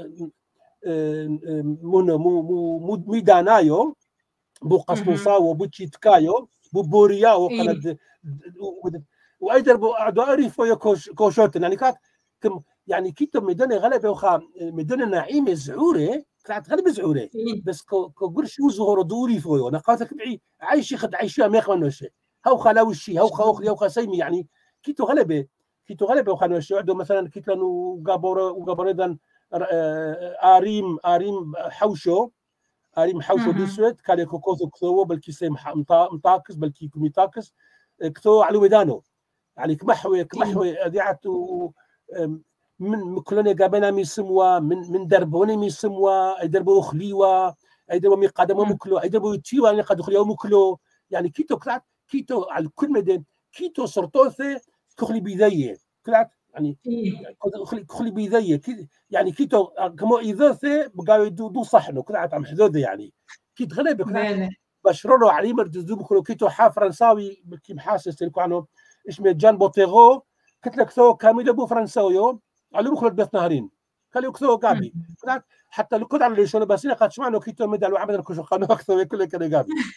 ميدانايو بو قصبوصاو بو تشيتكايو بو بورياو قند وأيدر بو أعرفوا كوشوتن يعني كات يعني كيتو ميدان غلبة وخا ميدان نعيم زعوري كانت غلبة زعوري بس كقول شو زهور دوري فويو نقاطك بعي عايش يخد عايشها ما يخمن وشي هاو خلاوشي هاو خسيمي يعني كيتو غلبة وخا وشي عندو مثلا كيتلان وقابوريدان آريم حوشو ديسويت كان يكوكوزو كثو بلكي سيم مطاكس بلكي كميتاكس كثو على ودانو يعني كمحوي أذيعتو من كلنا قابنا ميسموا من دربوني ميسموا دربو خليوا دربو مقدمو مكلو دربو تيوا يعني قد خليوا مكلو يعني كيتو على كل مدن كيتو سرطوثه كخلي بيذيه كلات يعني كخلي بيذيه يعني كيتو كمو ايذوثه بقاو يدو صحنو كلات عم حدوده يعني كيت غلبه كلات بشروا علي مرتزو مكلو كيتو حا فرنساوي كي محاسس كانوا اسمه جان بوتيغو قلت لك ثو كاميلو بو فرنساويو على مخلط بث نهرين قالوا كثو قابي حتى لو كنت على شنو بس قد سمعنا كيتو مدى وعمل كل قانون اكثر كل كان قابي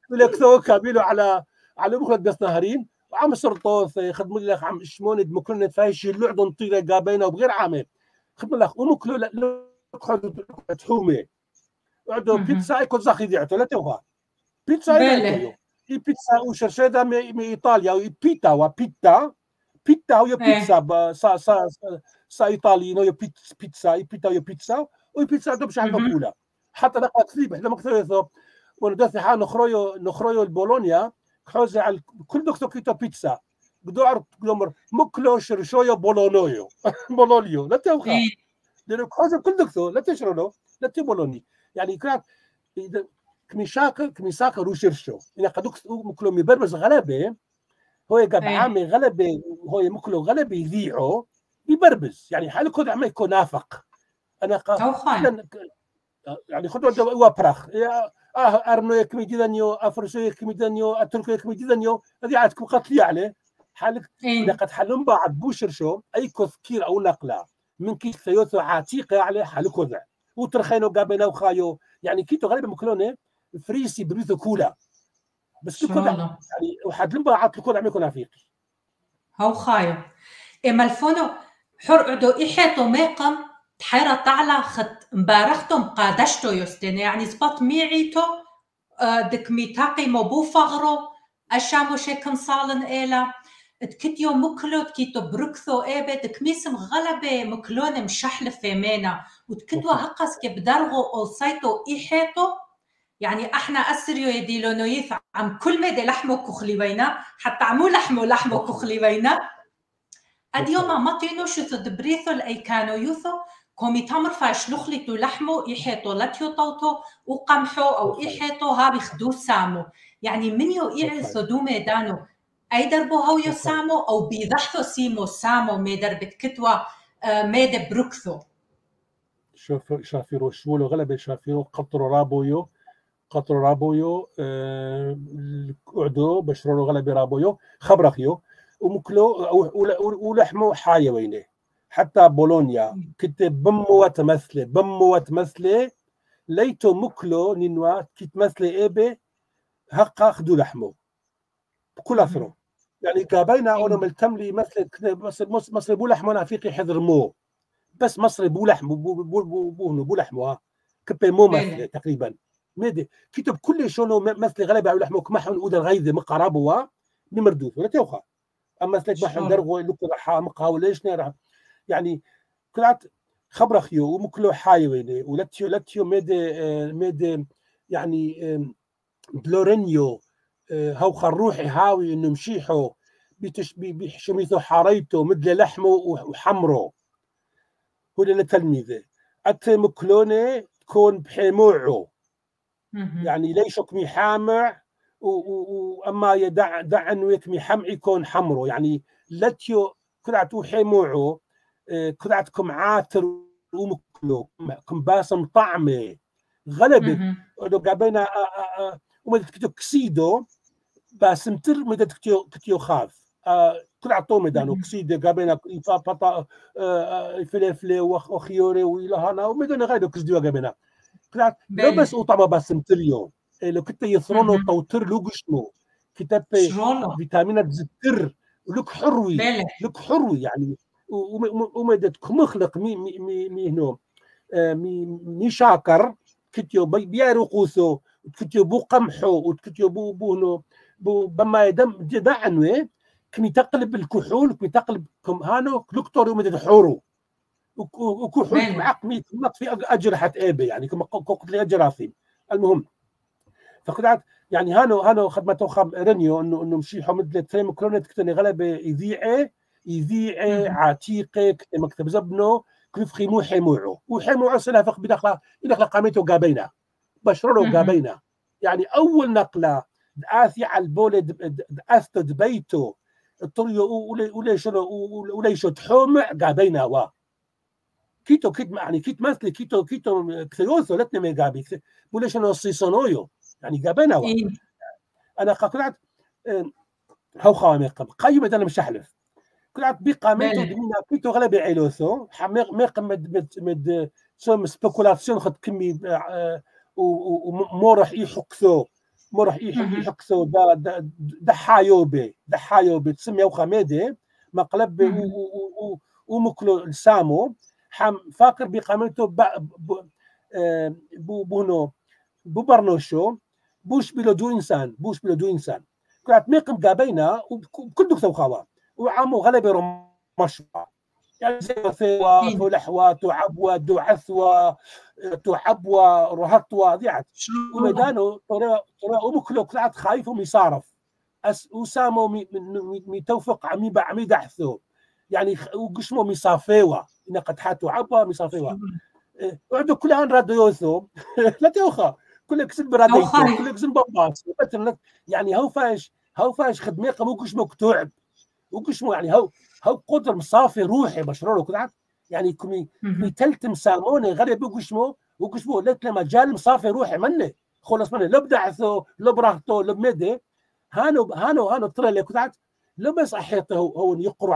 لكثو كابيلو على مخلد بس نهرين وعم سرطوث خدموا لك عم شموند مكلنا فايش اللعدن طيله قابينا وبغير عامل خدموا لك ومكلو لا تحومي عندو بيتزا يكون زاخي ديعتو لا توها بيتزا يو اي بيتزا وشرشيدا من ايطاليا بيتا وبيتا بيتا ويا بيتزا سا ايطالينو يا بيتزا بيتا ويا بيتزا وبيتزا عندهم شحال مقوله حتى نقرا كثير احنا مكثرثو وندافع حال نخرويو البولونيا خوزع على كل دكتور كيتو بيتزا بدو عرض قمر مكلو شرشويو بولونيو بولونيو لا توخا لانه خوزع كل دكتور لا تشرلو لا تبولوني يعني كراك كميساكا روشرشو إن قدوك مكلو مبرمز غلبه هو يقاب عامي غلبه هو مكلو غلبه يذيعه يبربز يعني حال كود عم يكون نافق انا يعني خدوا دوا براخ ارنو يكمي ديدانيو افرسو يكمي ديدانيو اتركو يكمي ديدانيو هذه عادكم قتلي عليه حالك لقد حلم بعد بوشرشو اي كثكير او نقله من كي ثيوثو عتيقه عليه حالك وضع وترخينو قابنا وخايو يعني كيتو غالبا مكلونه فريسي بريثو كولا بس كود يعني وحد لمبا عاد الكود عم يكون افيقي هو خايو اما الفونو حر عدو ايحيتو ميقم تحيرة تعلى خد مبارختو مقادشتو يستين يعني سبط ميعيتو دك ميتاقي مبو فغرو اشامو شكم صالن إيلا تكتيو مكلو تكيتو بركثو إيبه دك ميسم غلبة مكلون مشحلف فيمينا وتكتوا هقس كبدرغو أوصيتو إيحيتو يعني احنا أسريو يديلونو يث عم كل مدى لحمو كخلي بينا حتى عمو لحمو كخلي بينا أديوما مطينو شو تدبريثو الأي كانوا يوثو كومي تمر فاش لخلتو لحمو إيحيتو لاتيو طوتو وقمحو أو إيحيتو هابي خدو سامو يعني منيو إيعثو دو ميدانو أي دربو هاو يو سامو أو بيضحثو سيمو سامو ميدر بتكتوا ميد بروكثو شافيرو شولو غلبة شافيرو قطر رابويو قعدو بشرو غلبة رابويو خبرخيو ومكلو ولحمو حاية وينه حتى بولونيا كنت بمو وتمثلة ليتو مكلو نينوا كتمثلة إيبه هقا خدو لحمو بكل أثره يعني كابينا أنا ملتملي مثل مصر بو لحمو أنا فيقي حذر مو بس مصر بو لحمو بو لحمو كبي مو مثل تقريبا ميدي كتب كل شونو مثل غلبة على لحمو كمحن أودر غيظة مقربوا نمردوث ولا توخا أما سلك محن درغو لكو رحا مقاوليش نرى يعني كلات خبر خيو ومكلو حايويني ولتيو ميدي يعني بلورينيو هاو خروحي هاوي انه مشيحو بيحشميثو حاريتو مدل لحمه وحمرو هو لتلميذه أت مكلونة تكون بحموعه يعني ليشك محامع وأما يدع أنه يكمي حمع يكون حمرو يعني لتيو كلعتو حموعه كلعتكم عاتر ومكلو كم باسم طعمه غلبة قابينا وما تكتو كسيدو باسمتر مدى تكتو خاف كلعتو مدانو كسيدو قابينا بطا فلفلي وخيوري وإلهانا ومدانا غايدو كسديو قابينا كلعت لو بس وطعما باسمتريو لو كنت يثرونو طوتر لوغشنو كتاب فيتامينات زتر لك حروي يعني ومدى كمخلق مي هنو مي شاكر كتيو بيارو قوسو كتيو بو قمحو وكتيو بو هنو بما يدم دعنوه كمي تقلب الكحول كمي تقلب كم هانو كلكتور ومدى حورو وكحول معك مي في أجرحة إيبه يعني كما قلت لي أجراثيم المهم فقدعت يعني هانو خدمته خام رنيو انه مشيحو مدل تريم كلونت كتني غلبه يذيعه عتيقه مكتب زبنو كيف خيمو حموعو وحموعو سلافق بدخله قامته قابينا بشروا قابينا يعني اول نقله داثي على البولد داثت بيته الطريو وليشو تحوم قابينا وا كيتو يعني كيت مثل كيتو كثيوثو لتني مي قابي وليش انا السيسونويو يعني قابينا وا انا قطعت هاو خوامي قيمة انا مش احلف كلعت بقامته دمينا كيتو غلبي عيلوثو ميق سوم سبيكولاسيون خد كمي ومورح يحكثو مرح يحكسو دحايوبي تسميه وخميدي مقلب ومكلو السامو حم فاكر بقامته بونو ببرنوشو بوش بلو دو انسان كانت ميقم قابينا وكل دكتور خوا وعامو غلبي رمشوا يعني زي ثوا ثلحوا تعبوا دعثوا تعبوا رهطوا ضيعت وميدانو طريقه ومكلو كلات خايف وميصارف وسامو ميتوفق عمي دحثو يعني وقشمو ميصافيوا إن قد حاتوا عبوا ميصافيوا وعندو كل عن راديوثو لا توخا كل كسب براديتو كل كسب باباس يعني هو فاش خدمه قمو قشمو كتوعب وقشمو يعني هو قدر مصافي روحي مشروع كذا يعني كمي تلتم ساموني غريب وقشمو لك لما جال مصافي روحي منه خلص منه لو بدعثو لو براهتو لو بمدي هانو طلع لك كذا لو بس احيطه هو يقروا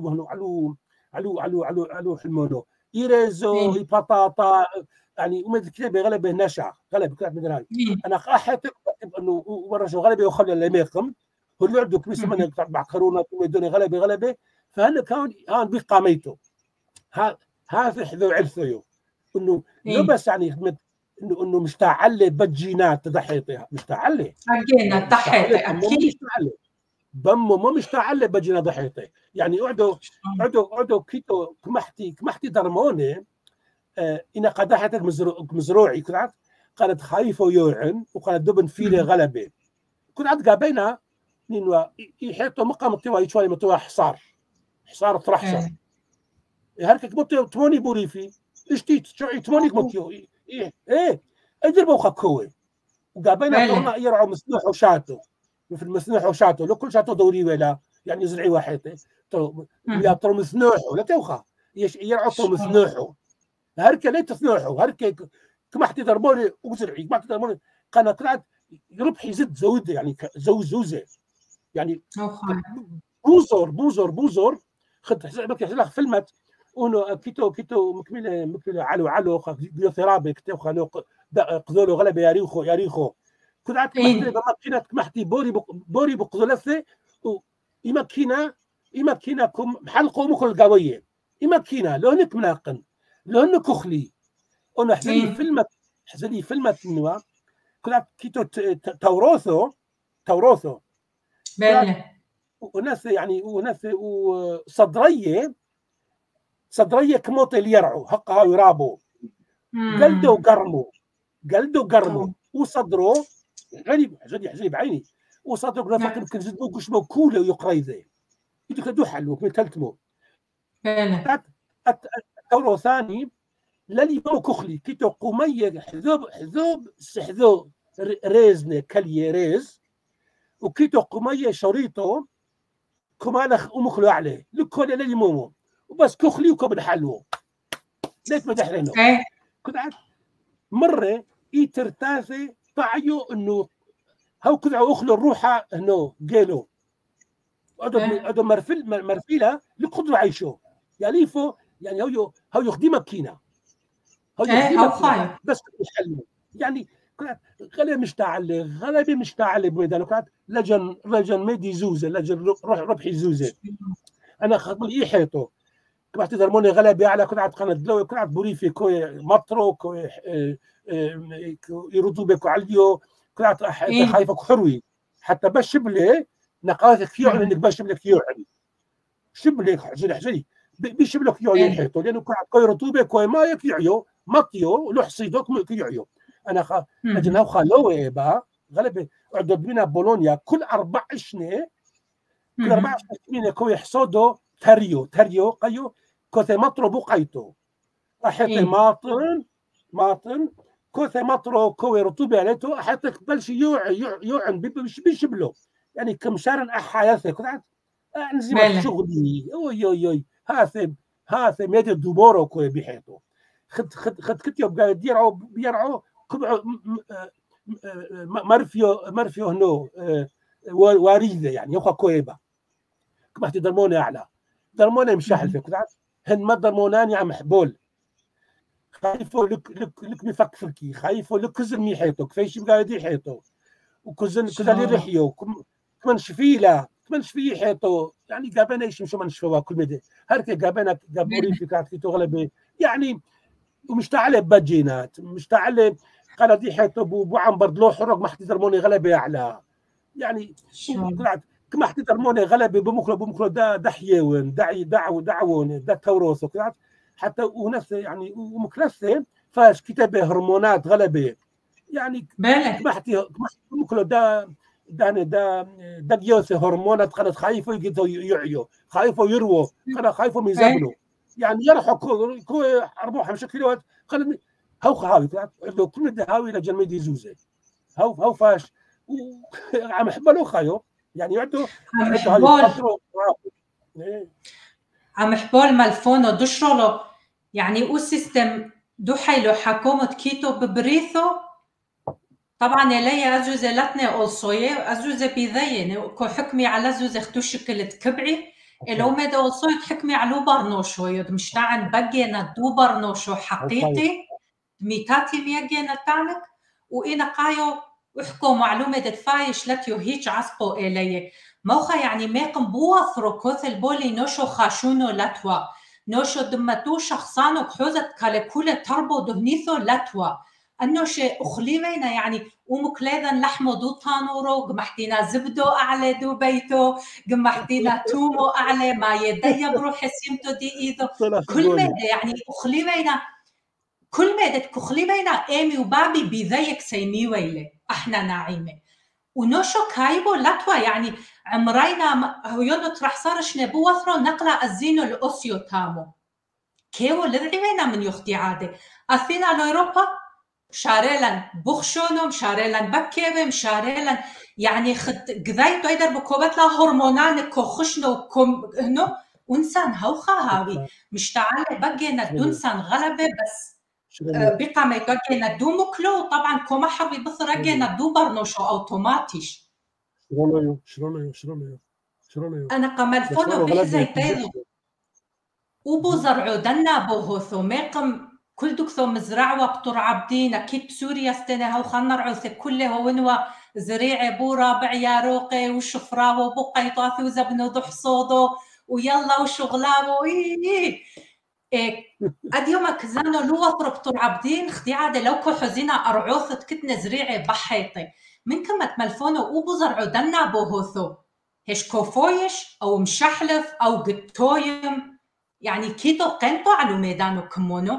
علو حلمونو يريزو بطاطا يعني وما كتاب غلبه نشع غلبه كتاب من هاي انا احيطك انه ورجوا غلبه وخلى اللي ميقم هو اللي عنده كميس من بعقرونا ودوني غلبه فهنا كان بقاميته هذا حذو عرفيو انه لو بس يعني انه مشتعل بجينات ضحيتها مشتعل حقينا ضحيتي اكيد بمو مو مشتعل بجينا ضحيتي يعني عدو كيتو كمحتي درموني إن قدحتك مزروعي كانت خايفة يوعن وكانت دبن فيلي غلبة كنت قابينا نينوا يحيطوا مقام التوا شوي متوا حصار ترحصر هركك متوا تموني بوريفي اشتيت شوي تموني متوا ايه اجر بوخا كوي وقابينا طرنا يرعوا مسنوح وشاتو في المسنوح وشاتو لو كل شاتو دوري ولا يعني زرعي واحد طروا مسنوح ولا توخا يرعوا طروا مسنوح هركه ليه تصنيعه هركه كمحتي ضربوني وزرعي كمحتي ضربوني كان طلعت ربحي زد زود يعني زوزه يعني بوزور خد حسابك فيلمت انه كيتو مكمله علو بيوثيرابي كتو خلو قذولو غلبه ياريخو كنت كمحتي بوري بقذلثه يمكنكم حلقوا مخل قويه يمكنا لونك مناقن لأنه كخلي أنا حزلي فيلمة نوا كنت كيتو توروثو بله وناس يعني وناس وصدرية كموت اللي يرعوا حقها يرابو قلدو قرمو وصدرو حزلي بعيني وصدرو قلت يمكن زدو قشمو كوله ويقريذي يدك دو حلو كلتمو بله تورو ثاني للي مو كخلي كيتو قومية حذوب سحذو ريزني كلي ريز وكيتو قومية شريطو كمالخ ومخلو عليه لكل للي مومو وبس كخلي وكبن حلو ليت ما دحرينو كنت عاد مرة ترتاثي طعيو انه هاو كذا اخلو الروحة انه قيلو عدو مرفيلة لقدروا عيشو يعني يعني هو يخدمك كينا بس يحلوا يعني غلبي مشتعل بميدان كانت لجن ميدي زوزه لجن ربحي زوزه انا خاطر يحيطوا كنت تدرموني غلبي على كنت قناه دلوي كنت بوريفي كوي مطرو كوي يردوا بك عليو كنت خايفك حروي حتى بس شبلي نقاثك كيو انك بس شبلك كيو شبلي حزلي بيشبلك يو يحيطوا لانه كوي رطوبه كوي ما يكيعيو مطيو لحصيدوك كيعيو انا اجنا خلوه با غلبه عدد بنا بولونيا كل 4 سنين كل 4 سنين كوي حصودو تريو قيو كوثي مطرو بقيتو احيط ماطن كوثي مطرو كوي رطوبه عليتو احيط بلش يوعن بيشبلو يعني كمشارن احياثه كنت انزل شغلي اوي هاثم ميدي الدبورو كوي بيحيطو خد كتيو بيرعو مرفيو هنو واريده يعني يوخا كويبه كما احتي درموني اعلى درموني مشاحل فيك هن ما درموناني يا محبول خايفو لك مفكفكي خايفو لك كزر مي حيطو كفايش بقى يدي حيطو كذا رحيو كمان شفيله كمان شفيه حيطو يعني جابنا ايش مش من شفوا كل مدة هركه جابنا جابوري في كانت في غلبه يعني ومش تعلى بجينات مش تعلى قال دي حيطو بو عم بردلو حرق ما حتي درموني غلبه على يعني طلعت كما حتي درموني غلبه بمكرو ده حيوان دعوون ده توروث حتى ونفس يعني ومكلسه فاش كتابه هرمونات غلبه يعني كما حتي بمكرو ده جيوسي هرمونات قالت خايفه يعيو خايفه يرووا قال خايفه يزبلوا يعني يرحوا كو 4 كيلوات قال هاو خاوي كل ده هاوي لجل ميدي زوزه هاو فاش عم حبلو خايو يعني يعدوا عم حبول ملفونو دشرولو يعني او سيستم دو حيلو حكومة كيتو ببريثو طبعا يلي أزوزة لاتني أولصوية أزوزة بيذين كو حكمي على زوزة اختو شكل تكبعي إلو ميدا أولصوية تحكمي على برنوشو يد مشتاعن بقينا دو برنوشو حقيقي ميتاتي ميقينا تانك وإنا قايو وحكو معلومة دفايش لاتيو هيج عسقو إليه موخا يعني ميقم بوثرو كوثل بولي نوشو خاشونو لاتوا نوشو دمتو شخصانو كحوزت كالكولة تربو دهنيثو لاتوا أنه شيء أخليمينا يعني ومكليذا لحمو دو تانورو قمحتينا زبدو أعلى دو بيتو قمحتينا تومو أعلى ما يدي بروح سيمتو دي إيدو كل ميدا يعني أخليمينا كل ميدا كخليمينا إيمي وبابي بذيك سيمي ويلي إحنا ناعيمة ونوشو كايبو لاتوا يعني عمرينا هو يونو ترح صارش نبوثرو نقلا الزينو الأسيو تامو كيو لذعيمينا من يختي عادي أثينا لأوروبا شارلن بخشونم شارلن بكيبم شارلن يعني خد قذايتو ايدر بكوبت لا هرمونان كوخشنو كم هنو ونسان هوخا هاوي مش تعالى بقينا دونسان غلبة بس بقى ما يبقينا دو مكلو طبعا كوما حربي بس رقينا دو برنوشو اوتوماتيش شلون انا قمل فونو بحزي تيضو وبو زرعو دنا بوهوثو ميقم كل دكتور مزرعوا بطر عبدين أكيد بسوريا استنى هو خنرعو كله ونوا زريعة بو رابع ياروقي وشفراو وبو قيطاثي وزبنو ضح صودو ويلا وشغلاو أديوما كزانو لو بطر عبدين اختيعادة لو كو حزينة أرعوثة كتنا زريعة بحيطي من كمت ملفونو وبو زرعو دنا بوهوثو هش كوفويش أو مشحلف أو قطويم يعني كيتو قنطو على ميدانو كمونو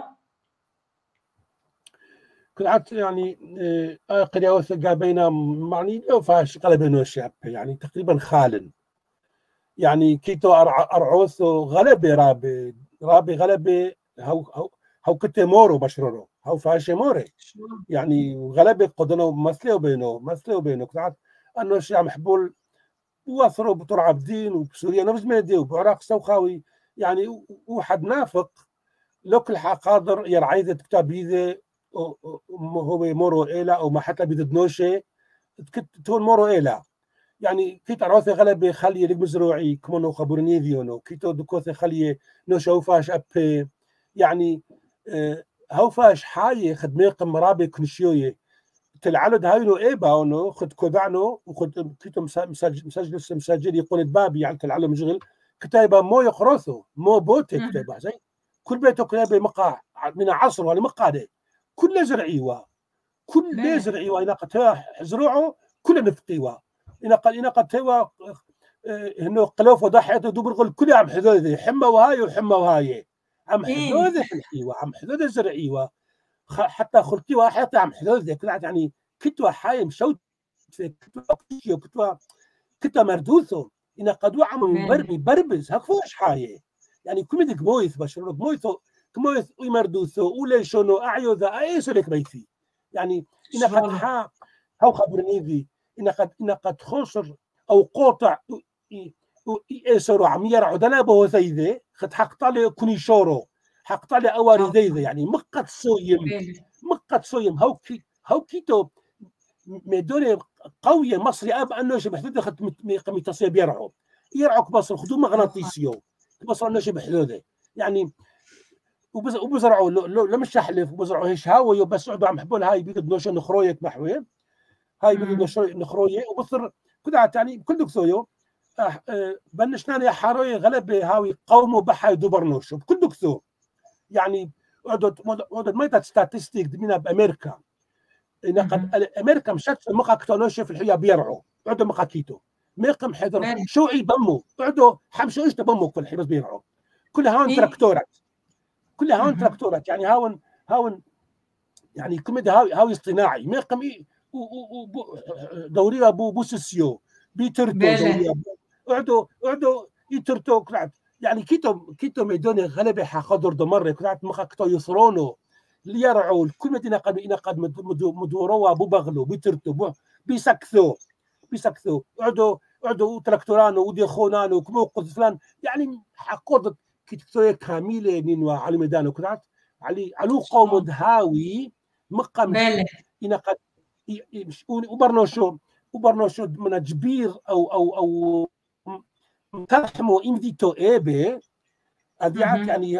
كنت يعني قريوث قابينا معني لو فاش قلبينو الشعب يعني تقريبا خالن يعني كيتو أرعوثو غلبي رابي غلبي هو كتمورو بشرورو هو فاش موري يعني غلبي قدنو مثلو بينو كنت أنه الشعب محبول وصروا بطر عبدين وبسوريا نفس ما يديو بعراق سوخاوي يعني واحد نافق لو كل قادر يرعى ذا كتاب يذا هو مورو إلى أو ما حتى بيد نوشة تكون مورو إلى يعني كيت عروث غلبة خليه لمزروعي كمونو خبرني ذيونو كيتو دكوث خليه نوشة وفاش أب يعني هوفاش حاي خدمي قمرابي كنشيوية تلعلد هاينو باونو خد كودعنو وخد كيتو مسجل يقول بابي يعني تلعلو مشغل كتابة مو يقرثو مو بوتي كتابة زي كل بيتو كتابة مقع من عصر ولا مقعدة كل زرعيوا كل زرعيوا إنا قد زروعه كل نفقيوا إنا قد توا إنه قلوف وضحيته دوبرغل كل عم حدوذي حمى وهاي عم حدوذي الحيوة عم حدوذي زرعيوا حتى خلقي واحد عم حدوذي كلها يعني كتوا حايم شوت كتوا مردوثو إنا قد عم بربز هكفوش حاية يعني كل مدك مويث بشرب مويث ويمردوثو ولا شنو أعيو ذا أيسو لك بيتي يعني إنا قد هاو خبرني ذي إنا قد خسر أو قطع يسروا عم يرعوا دلابه ذي خد حق طالع كوني شورو حق طالع أواري ذي يعني مقت صويم هاو كيتو مدوني قوية مصري أب أنه شبه حدود خد متصيب يرعوا كبصر خدوه مغناطيسيو كبصر أنه شبه حدوده يعني وبزرعوا لو مش شحلف وبزرعوا هيش هاوي وبس عم حبول هاي بيد نوشن خرويك محوين هاي بدو نخرويه وبصر كده يعني كل دكتوريو بنشنا يا حاروي غلبة هاوي قوموا بحاي دوبرنوش بكل دكتور يعني عدد ما ستاتستيك دمينا بامريكا ان قد امريكا مشت مقا كتونوش في الحياه بيرعوا عدو مقا كيتو ميقم حضر شوعي بمو عدو حمشو ايش بمو في الحياه بس بيرعوا كلها هاون تراكتورات كلها هاون تراكتورات يعني هاون يعني كل هاوي اصطناعي ميقم دوريه بوسسيو بيترتو دوريه عدو يترتو كلعت يعني كيتو ميدوني غلبه حقدر دمر كلعت مخا كتو يصرونو اللي يرعوا كل مدينه قد مدوروا ببغلو بيترتو بيسكثو عدو تراكتورانو ودي خونانو كموقف فلان يعني حقود كتو كامله نينوا على ميدانو كلعت علو قوم دهاوي مقام إن قد وبرنوشو من جبير أو ترحمو إمديتو إيبي أديات يعني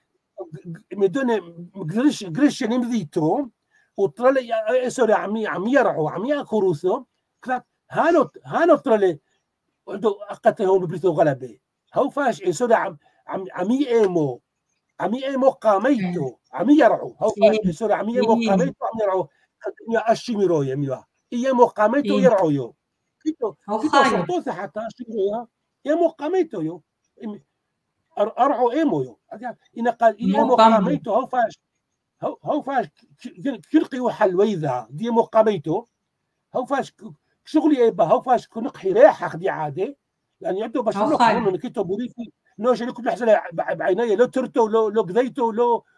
مدون قريش إمديتو وطرلي سوري عم يرعو عم يأكروسو كلات هانو طرلي عنده أقته نبريتو غلبة هو فاش سوري عمي إيمو قاميتو عم يرعو هو فاش سوري عمي إيمو قاميتو عم يرعو يا أشيميرو يميوا إيمو قاميتو يرعو يو كيتو صحتوث حتى أشيميرو إيمو قاميتو يو أرعو إيمو يو إن قال إيمو قاميتو هو فاش كلقي وحلويذا دي إيمو قاميتو هو فاش شغلي إيبا هو فاش كنقحي ريحة دي عادي يعني يبدو بشرلو قانون كيتو بوريفي نوش اللي كنت نحزل بعيني لو ترتو لو قذيتو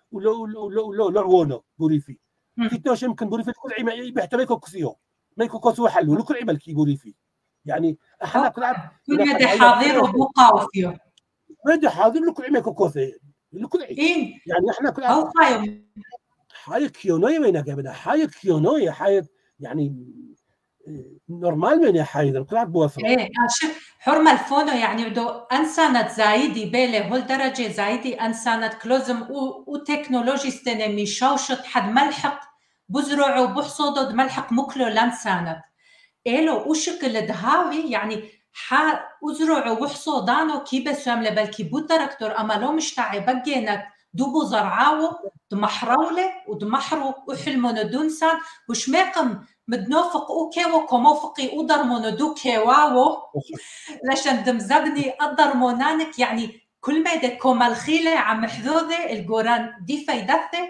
لو عوونو بوريفي كيتوش يمكن بوريفي كل عيب بيحتريكو كثيو ما يكون كثيو حلو لو كل عيب الكي بوريفي يعني احنا كلعب كل مدى حاضر وبقى فيه مدى حاضر لو كل عيب كثيو لو كل عيب يعني احنا كلعب حاجه كيونويه وين جابنا حاجه كيونويه حاجه يعني نورمال من حاجه كلعب بوصل ايه حرمه الفونو يعني بدو انسانت زايدي بيله هول درجه زايدي انسانت كلوزم وتكنولوجي استنى ميشوشت حد ملحق بزرعوا بحصدوا ملحق مكلو لانسانت إلو وشكل دهاوي يعني أزرعوا وحصودانو كي بسوامله بلكي بوتركتور أما لو مشتعي بقينت دوبو زرعاو دمحرولة ودمحرو وحلمونو دونسان وشماقم مدنوفق وكيو كوموفقي ودرمونو دو كيواو لشان دمزبني الدرمونانك يعني كل ما دي كومالخيلة عم حذوذة القران دي فايدته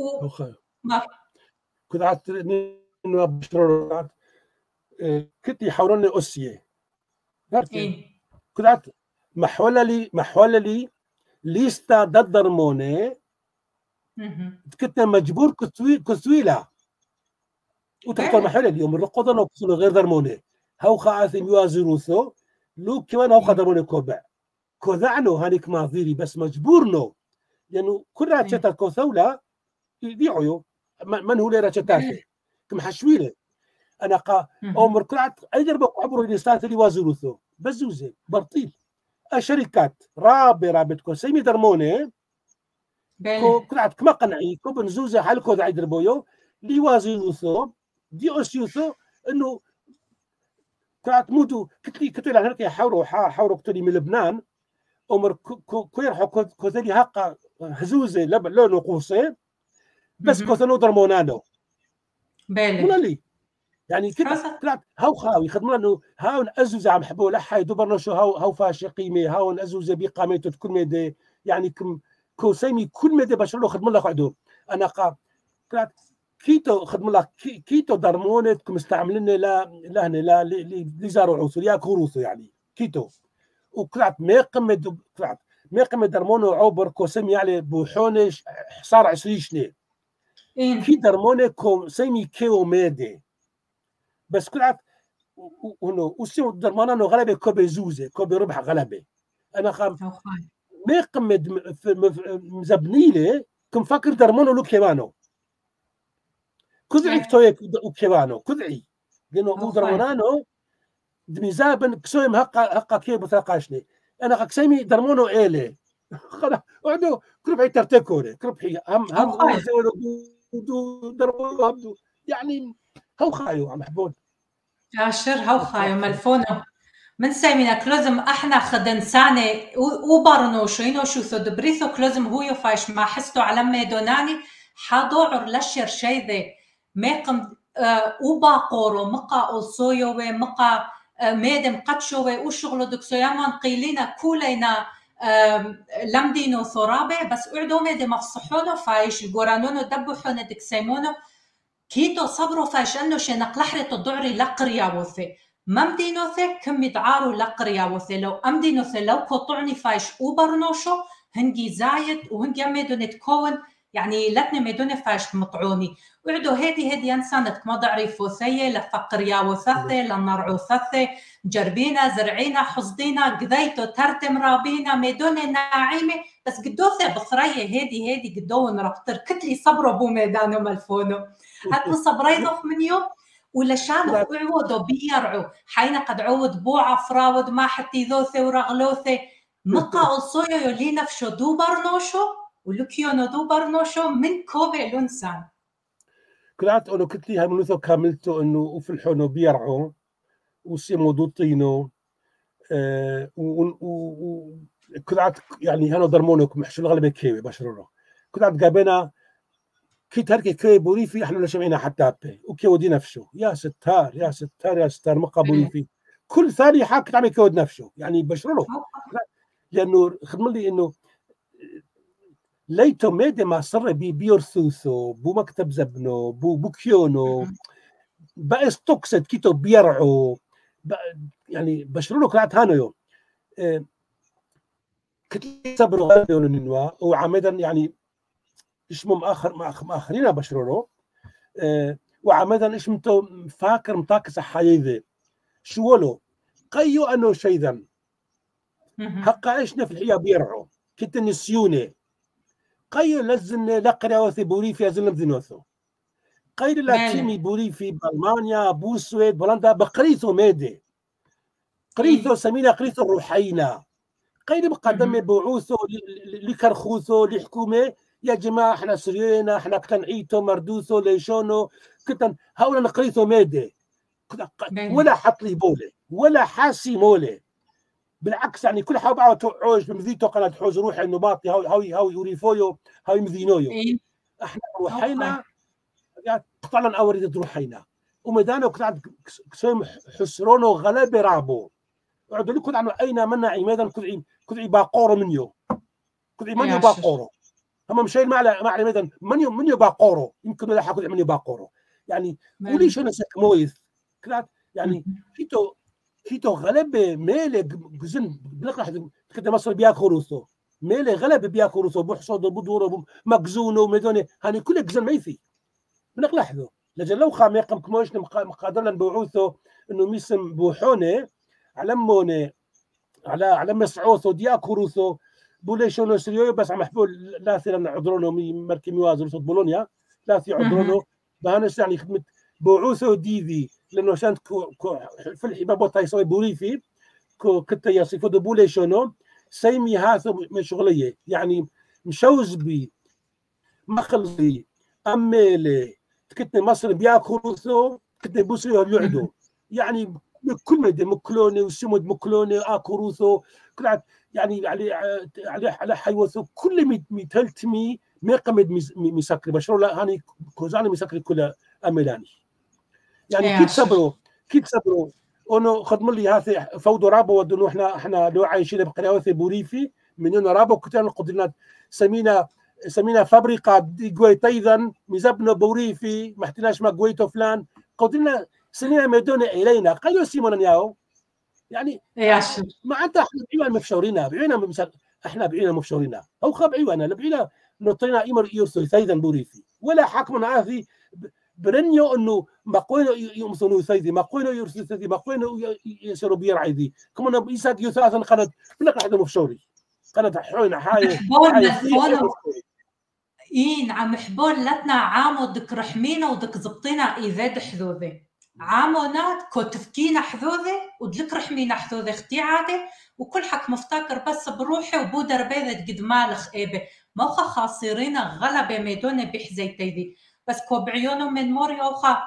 ما كنت عاد إنه بشرور كنت يحاولون أسية كنت عاد محولة لي ليستا ددرمونة كنت مجبور كسويلة وتحصل محولة اليوم الرقضة نقصنا غير درمونة هاو خاثم يوازروثو لو كمان هاو درمونة كوبع كوذعنو هانيك ماضيري بس مجبورنو لأنه كل راتشتا كوثولة يبيعوا من هو ليرة تافه كم حشويله أنا عمر كلعت أجربوا عبروا الإنسان اللي وازروثو بزوزة برطيل الشركات رابط كوسيمي درمونة كلعت كما قنعي كو بنزوزة حالكو ذا يدربويو لي وازروثو دي أسيوثو إنه كلعت مودو كتلي هناك حاوروا كتلي من لبنان عمر كويرحو كوزلي هاقا هزوزة لون وقوسين بس كوثنو درمونانو مولالي يعني كده طلعت هاو خاوي خدمنا انه هاون ازوزه عم حبوا لحي دبرنا شو هاو فاشي قيمه هاون ازوزه بقامته كل مدى يعني كوسيمي كل مدى بشرلو خدمنا لك عدو انا طلعت كيتو خدمنا لك كيتو درمونه كم استعملنا لا هنا لا لزارو عصر يا كروثو يعني كيتو وطلعت ما قمه طلعت ما قمه درمونه عبر كوسيمي يعني بوحونش حصار 20 سنه في درمونه كوسيمي كيو ميدي بس كلعت انه وسيو درمانه انه غلبه كوبي زوزه كوبي ربح غلبه انا خام ما قمد مزبنيله كم فكر درمانه لو كيمانو كذعي كتويك وكيمانو كذعي لانه مو درمانانو دميزابن كسويم هقا كي بثقاشني انا قسمي درمانو ايله خلاص عدو كربحي ترتكوله كربحي هم دو درمانو يعني هو خايو عم حبون عشر هوخا يوم الفونو من سامينا كلوزم احنا خدن ساني وبرنو شينو شو ثد بريثو كلوزم هو يفاش ما حستو على ميدوناني حاضو عرلشر شي ذي ميقم وبا قورو مقا أوصويو مقا ميدم قدشو وشغلو دكسو يامان قيلينا كولينا لمدينو ثرابي بس اعدو ميدم افصحونو فايش القرانونو دبوحونو دكسيمونو كيتو صبرو فايش انو شينق لحرتو دعري لقرياوثي ممدينوثي كم يدعارو لقرياوثي لو امدينوثي لو قطعني فايش اوبرنوشو هنجي زايد وهنجي ميدوني تكون يعني لتني ميدوني فايش مطعوني وعدو هيدي انسانت ما ضعريفو ثي لفقرياو ثثي لنرعو ثثي جربينا زرعينا حصدينا قذيتو ترتم رابينا ميدوني ناعيمي بس قدوثي بثرية هيدي قدون ربطر كتلي صبرو بو ميدانو ملفونو هاتو صبريضخ من يوم ولا شانو عودو بيرعو حين قد عود بوعة فراود ما حتى ذوثي ورغلوثي مقا الصويو يولي نفشو دو برنوشو ولكيونو دو برنوشو من كوبي لونسان كلات أنو كتلي هاملوثو كاملتو أنو وفلحونو بيرعو وسيمو دوطينو كلات يعني هانو درمونوك محشو الغلبة كيوي باشرونو كلات قابنا كي تركي كي بوريفي احنا لشمعنا حتى بي وكي ودي نفسه يا ستار يا ستار يا ستار مقا بوريفي كل ثاني حاك تعمل كود نفسه يعني بشرله لانه خدم لي انه ليتو ميدي ما صر بي بيرثوثو بو مكتب زبنو بو كيونو بقى ستوكسد كيتو بيرعو يعني بشرله كلات هانو يوم كتلي صبروا هانو وعمدا يعني اسمهم آخرين بشرونه وعمدا اسمتو فاكر مطاكس حيذي شو له قيو أنه شيئا حقا إيشنا في الحياة بيرعو كنت نسيوني قيو لزن لقريا وثي بوري في أزلم ذنوثو قيل لا تيمي بوري في ألمانيا بوسويد بولندا بقريثو ميدي قريثو سمينا قريثو روحينا قيل بقدم بعوثو لكرخوثو لحكومة يا جماعة احنا سرينا احنا كتنعيتو مردوثو ليشونو كتن هؤلاء نقريثو ميدي ولا حط لي بولي ولا حاسي مولي بالعكس يعني كل حاجة بعض تعوج بمذيتو قناة حوز روحي النباطي هاوي يوريفويو هاوي مذينويو احنا روحينا قطعنا أوريد روحينا وميدانو كتعد كسوم حسرونو غلبة رعبو وعدو لي كل عنو أين منا عمادا كدعي باقورو منيو كدعي منيو باقورو هم مشايل ما على ميدان منيو باقورو يمكن ولا حاكل منيو باقورو يعني وليش انا سكمويث كلات يعني كيتو غلبة ميلة جزن بلقى كده مصر بياكوروثو ميلة غلبة بياكوروثو بحصود بدورو مجزونو ميدوني هاني كل جزن ميثي بنق لحظه لجل لو خاميقم كموش مقادرنا بوعوثو انه ميسم بوحونه علمونه على مسعوثو دياكوروثو بوليشونو سريو بس عم يحبوا لاثي لنا عذرونو مركي ميوازر صوت بولونيا لاثي عذرونو بهانس يعني خدمة بوعوثو ديفي لانه عشان في الحبابو تايسوي بوريفي كتا يصفو دو بوليشونو سيمي هاثو من شغلية يعني مشوز بي مخلصي أميلي كتني مصر بياكوروثو كتني بوسيو اليعدو يعني كل مدى مكلوني وسمود مكلوني اكوروثو كلات يعني على حيوثو كل ميتلتمي ميقمد مسكري بشرو لا هاني كوزاني مسكري كل اميلاني يعني كيت صبروا انه خدم لي هذه فوضى رابو ودنو احنا لو عايشين بقريوثي بوريفي من رابو كتان قدرنا سمينا فابريقا جويتيذا مزبنا بوريفي ما احتناش ما جويتو فلان قدرنا سنين ميدون إلينا قالوا سيمون ياو يعني ما أنت إحنا بعيونا مفشورينا إحنا بعيونا مفشورينا أو خاب عيونا لبعينا نطينا إمر يرسل ثيذا بوريفي ولا حكم عاثي برنيو إنه ما قوينا يمثلوا ثيذي ما قوينا يرسل ثيذي ما قوينا يسيروا بيرعي ذي كمان بيساق يثاثا قناة بلق حدا مفشوري قناة حوين حاي إين عم حبون لتنا عامو دك رحمينا ودك زبطينا إذا حذوذي عامونات كوتفكينا حذوذي ودلك رحمينا حذوذي اختيعاتي وكل حك مفتكر بس بروحي وبودر بيذت قد مالخ إيبه موخا خاصرين غلبة ميدوني بحزيتي ذي بس كو بعيونو من موري أوخا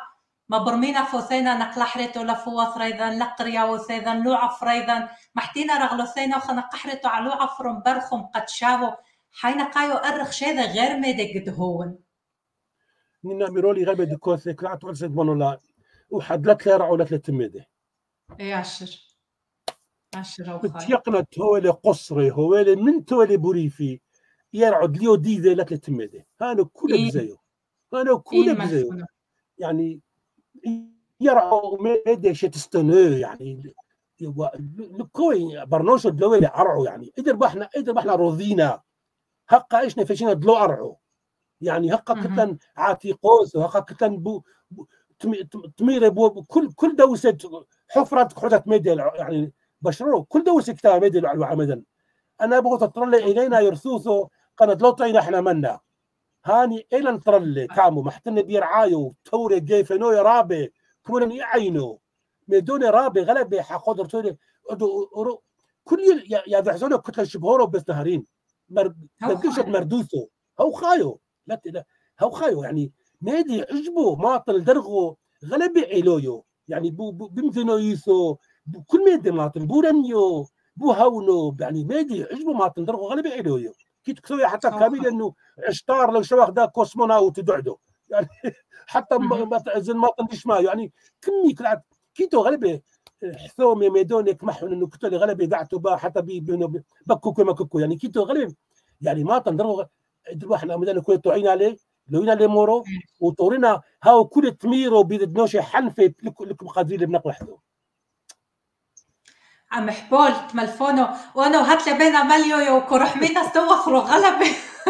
ما برمينا فوثينا نقلحرتو لفوث ريذا لقريا وثيذا لوعف ريذا محتينا رغلوثينا وخنا قحرتو على لوعف برخم قد شابو حين قايو أرخ شيذا غير ميدي قد هون نينا ميرولي غير بدي كوثي كرات وعسد منولا وحد لك لا رعو لك لتميدي اي عشر أو خاي بتيقنا تولي قصري هولي من تولي بوريفي يرعد ليو ديذي لك لتميدي هانو كل بزيو هانو كل بزيو يعني يرعو ميدي شي تستنو يعني لكوي برنوشو دلوي عرعو يعني إدر بحنا روذينا هقا إيشنا فيشينا دلو عرعو يعني هقا كتن عاتيقوز وهقا كتن تميري بو كل دوسة حفرة حدث ميدي يعني بشرو كل دوسة كتاب ميدي العلو عمدا أنا بغو تطرلي إلينا يرثوثو قنت لو طينا إحنا منا هاني إلا نطرلي تامو محتن بيرعايو توري جيفنو يا رابي كمون يعينو ميدوني رابي غلبي حقودر توري كل يا ذحزونو كتل شبهورو بس نهارين مرقشت مردوثو هو خايو لا هو خايو يعني نادي عجبو ماطل درغو غلبي عيلويو يعني بمثنو يثو كل ميدي ماطل بورنيو بو هونو يعني ميدي عجبو ماطل درغو غلبي عيلويو كي تكسوي حتى كامل انه عشتار لو شواخ دا كوسموناوت تدعدو يعني حتى زين ماطل ديش ما يعني كمي كلعت كيتو غلبي حثومي ميدونك محون انه كتولي غلبي دعتو با حتى بكوكو ما كوكو يعني كيتو غلبي يعني ماطل درغو دربو احنا مدن كل توعينا عليه لوينا لمورو وطورنا هاو كل تميرو بيدنوشي حنفي لكم قادرين بنقل حدو عم حبول تملفونو وانا هات لي بينا مليو وكرح مينا استوخرو غلبي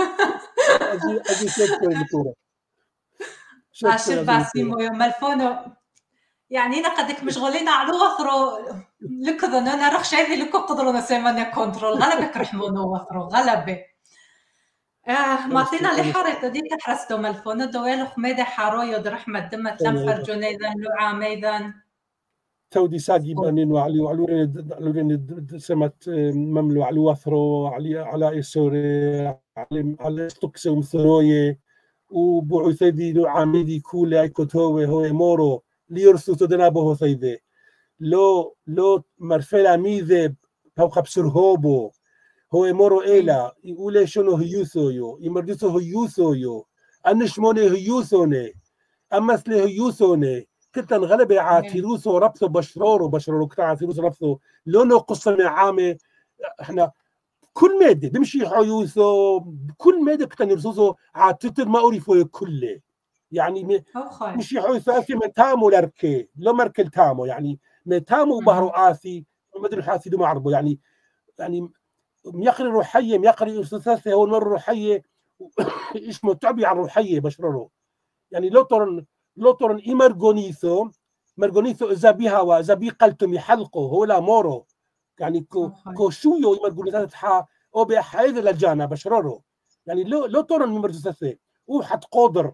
اجي شكرا لكورة عشر باسيمو يوم ملفونو يعني انا قدك مشغولين على وثرو لكذا انا رخ شايفي لكو قدروا نسيمانيا كنترول غلبك رحمونو وثرو غلبي ماطينا اللي حارت دي تحرستو ملفونو دويلو خميدة حارويو درحمة دمت لنفر جنيدان لوعا ميدان تودي ساقي بانين وعلورين سمت مملو على وثرو على إسوري على ستوكس ومثروية وبوعو ثيدي لوعا ميدي كولي ايكوتوه هو مورو ليرثو تدنابو ثيدي لو مرفلا ميذب فوق بسرهوبو هو مورو إيلا يقول شنو هيوثويو يمردسو هيوثويو أنشموني هيوثوني أمثلي هيوثوني كنت غلبي عاتيروثو ربثو بشرورو كتا عاتيروثو ربثو لونو قصة عامة احنا كل مادة بمشي حيوثو كل مادة كتا نرسوثو عاتتر ما أوريفو كله يعني مشي حيوثو آثي من تامو لركي لو مركل تامو يعني من تامو بهرو آثي مدري حاثي دو معربو يعني ميقري روحية ميقري أستاذة هو المرة روحية اسمه تعبي عن روحية بشرره يعني لو ترن إمرغونيثو إذا بيها وإذا بي قلتم يحلقوا هو لا مورو يعني كوشويو إمرغونيثو تحا أو بحايد لجانا بشرره يعني لو ترن ممرزثة وحد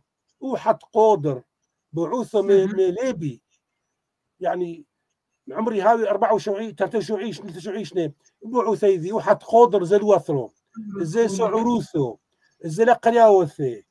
قودر بعوثه مليبي يعني عمري هاوي 24 23 23 بعوثيذي وحد قودر زي الوثرو زي سعروثو زي لقرياوثي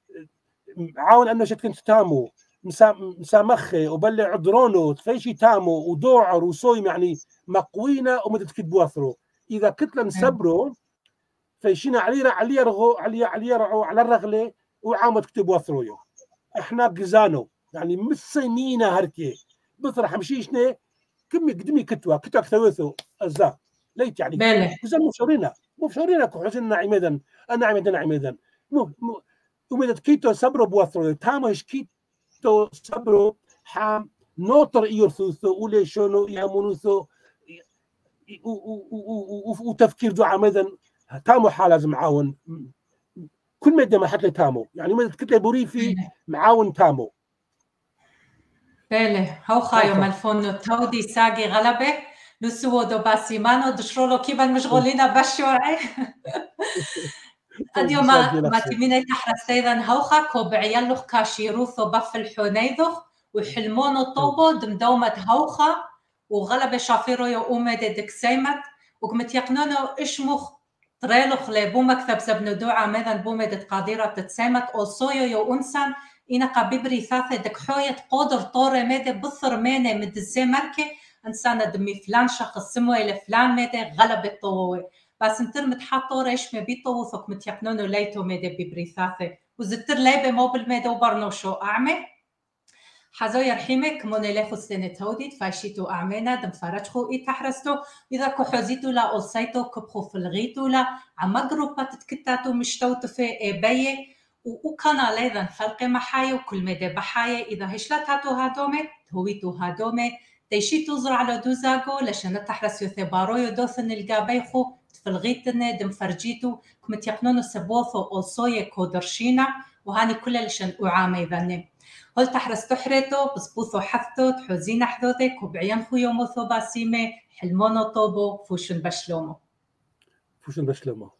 عاون انه شت كنت تامو مسامخي وبلع عدرونو تفيشي تامو ودوعر وصويم يعني مقوينا ومدى تكتب وثرو اذا كتلا نسبرو فيشينا علي رغو على الرغله وعاوم تكتب وثرو احنا قزانو يعني مسينينا هركي بطرح مشيشنا كمي قدمي كتوى كثوثو الزا ليت يعني قزان مفشورينا كحزننا عمدا انا عمدا ومدد كيتو صبرو بوثرو تامش كيتو صبرو حام نوتر يرثوثو ولي شونو يامونوثو وتفكير دو عمدا تامو حال لازم معاون كل مدة ما حتى تامو يعني مدد كتلة بوريفي معاون تامو بله هاو خايو ملفونو تودي ساقي غلبة نسوو دو باسيمانو دشرولو كيبان مشغولين بشوعي أديو ما تميني تحرسيدان هوخا كو بعيالوخ كاشيروثو بف الحونيذوخ وحلمونو طوبو دمدومت هوخا وغلبة شافيرو يو أومد دكسيمت وكمت يقنونو إشموخ طريلوخ لبو مكتب سبنو دوعا ميذان بومد قادرة تتسيمت أو صويو يو أنسان إنا قبيبري ثاثة دك حوية قدر طورة ميدة بثر مينة مد الزمركة إنسانة دمي فلان شخص سموه إلى فلان ميدة غلبت طووه بس انتر متحطو ريش ما بيطو ثق متيقنونو ليتو ميدة بيبري ثاثة وزتر ليبه موبل ميدة وبرنو شو أعمى حزو يرحمك من لخو سنة هودي تفاشيتو أعمينا دم فرجخو إي تحرستو إذا كحوزيتو لا أولسيتو كبخو فلغيتو لا عما جروبا تتكتاتو مشتوتو في إباية وكان ليذن فلقي محايا وكل مدى بحايا إذا هشلت هاتو هادومي هويتو هادومي تيشيتو زرع له دوزاغو لشان تحرسيو ثبارو يدوثن القابيخو تفلغيتن دم فرجيتو كمت يقنونو سبوثو أولسوية كودرشينا وهاني كل لشان أعامي ذنم هل تحرس تحريتو بسبوثو حثتو تحوزين أحذوذك وبعيان خويو موثو باسيمي حلمونو طوبو فوشن بشلومو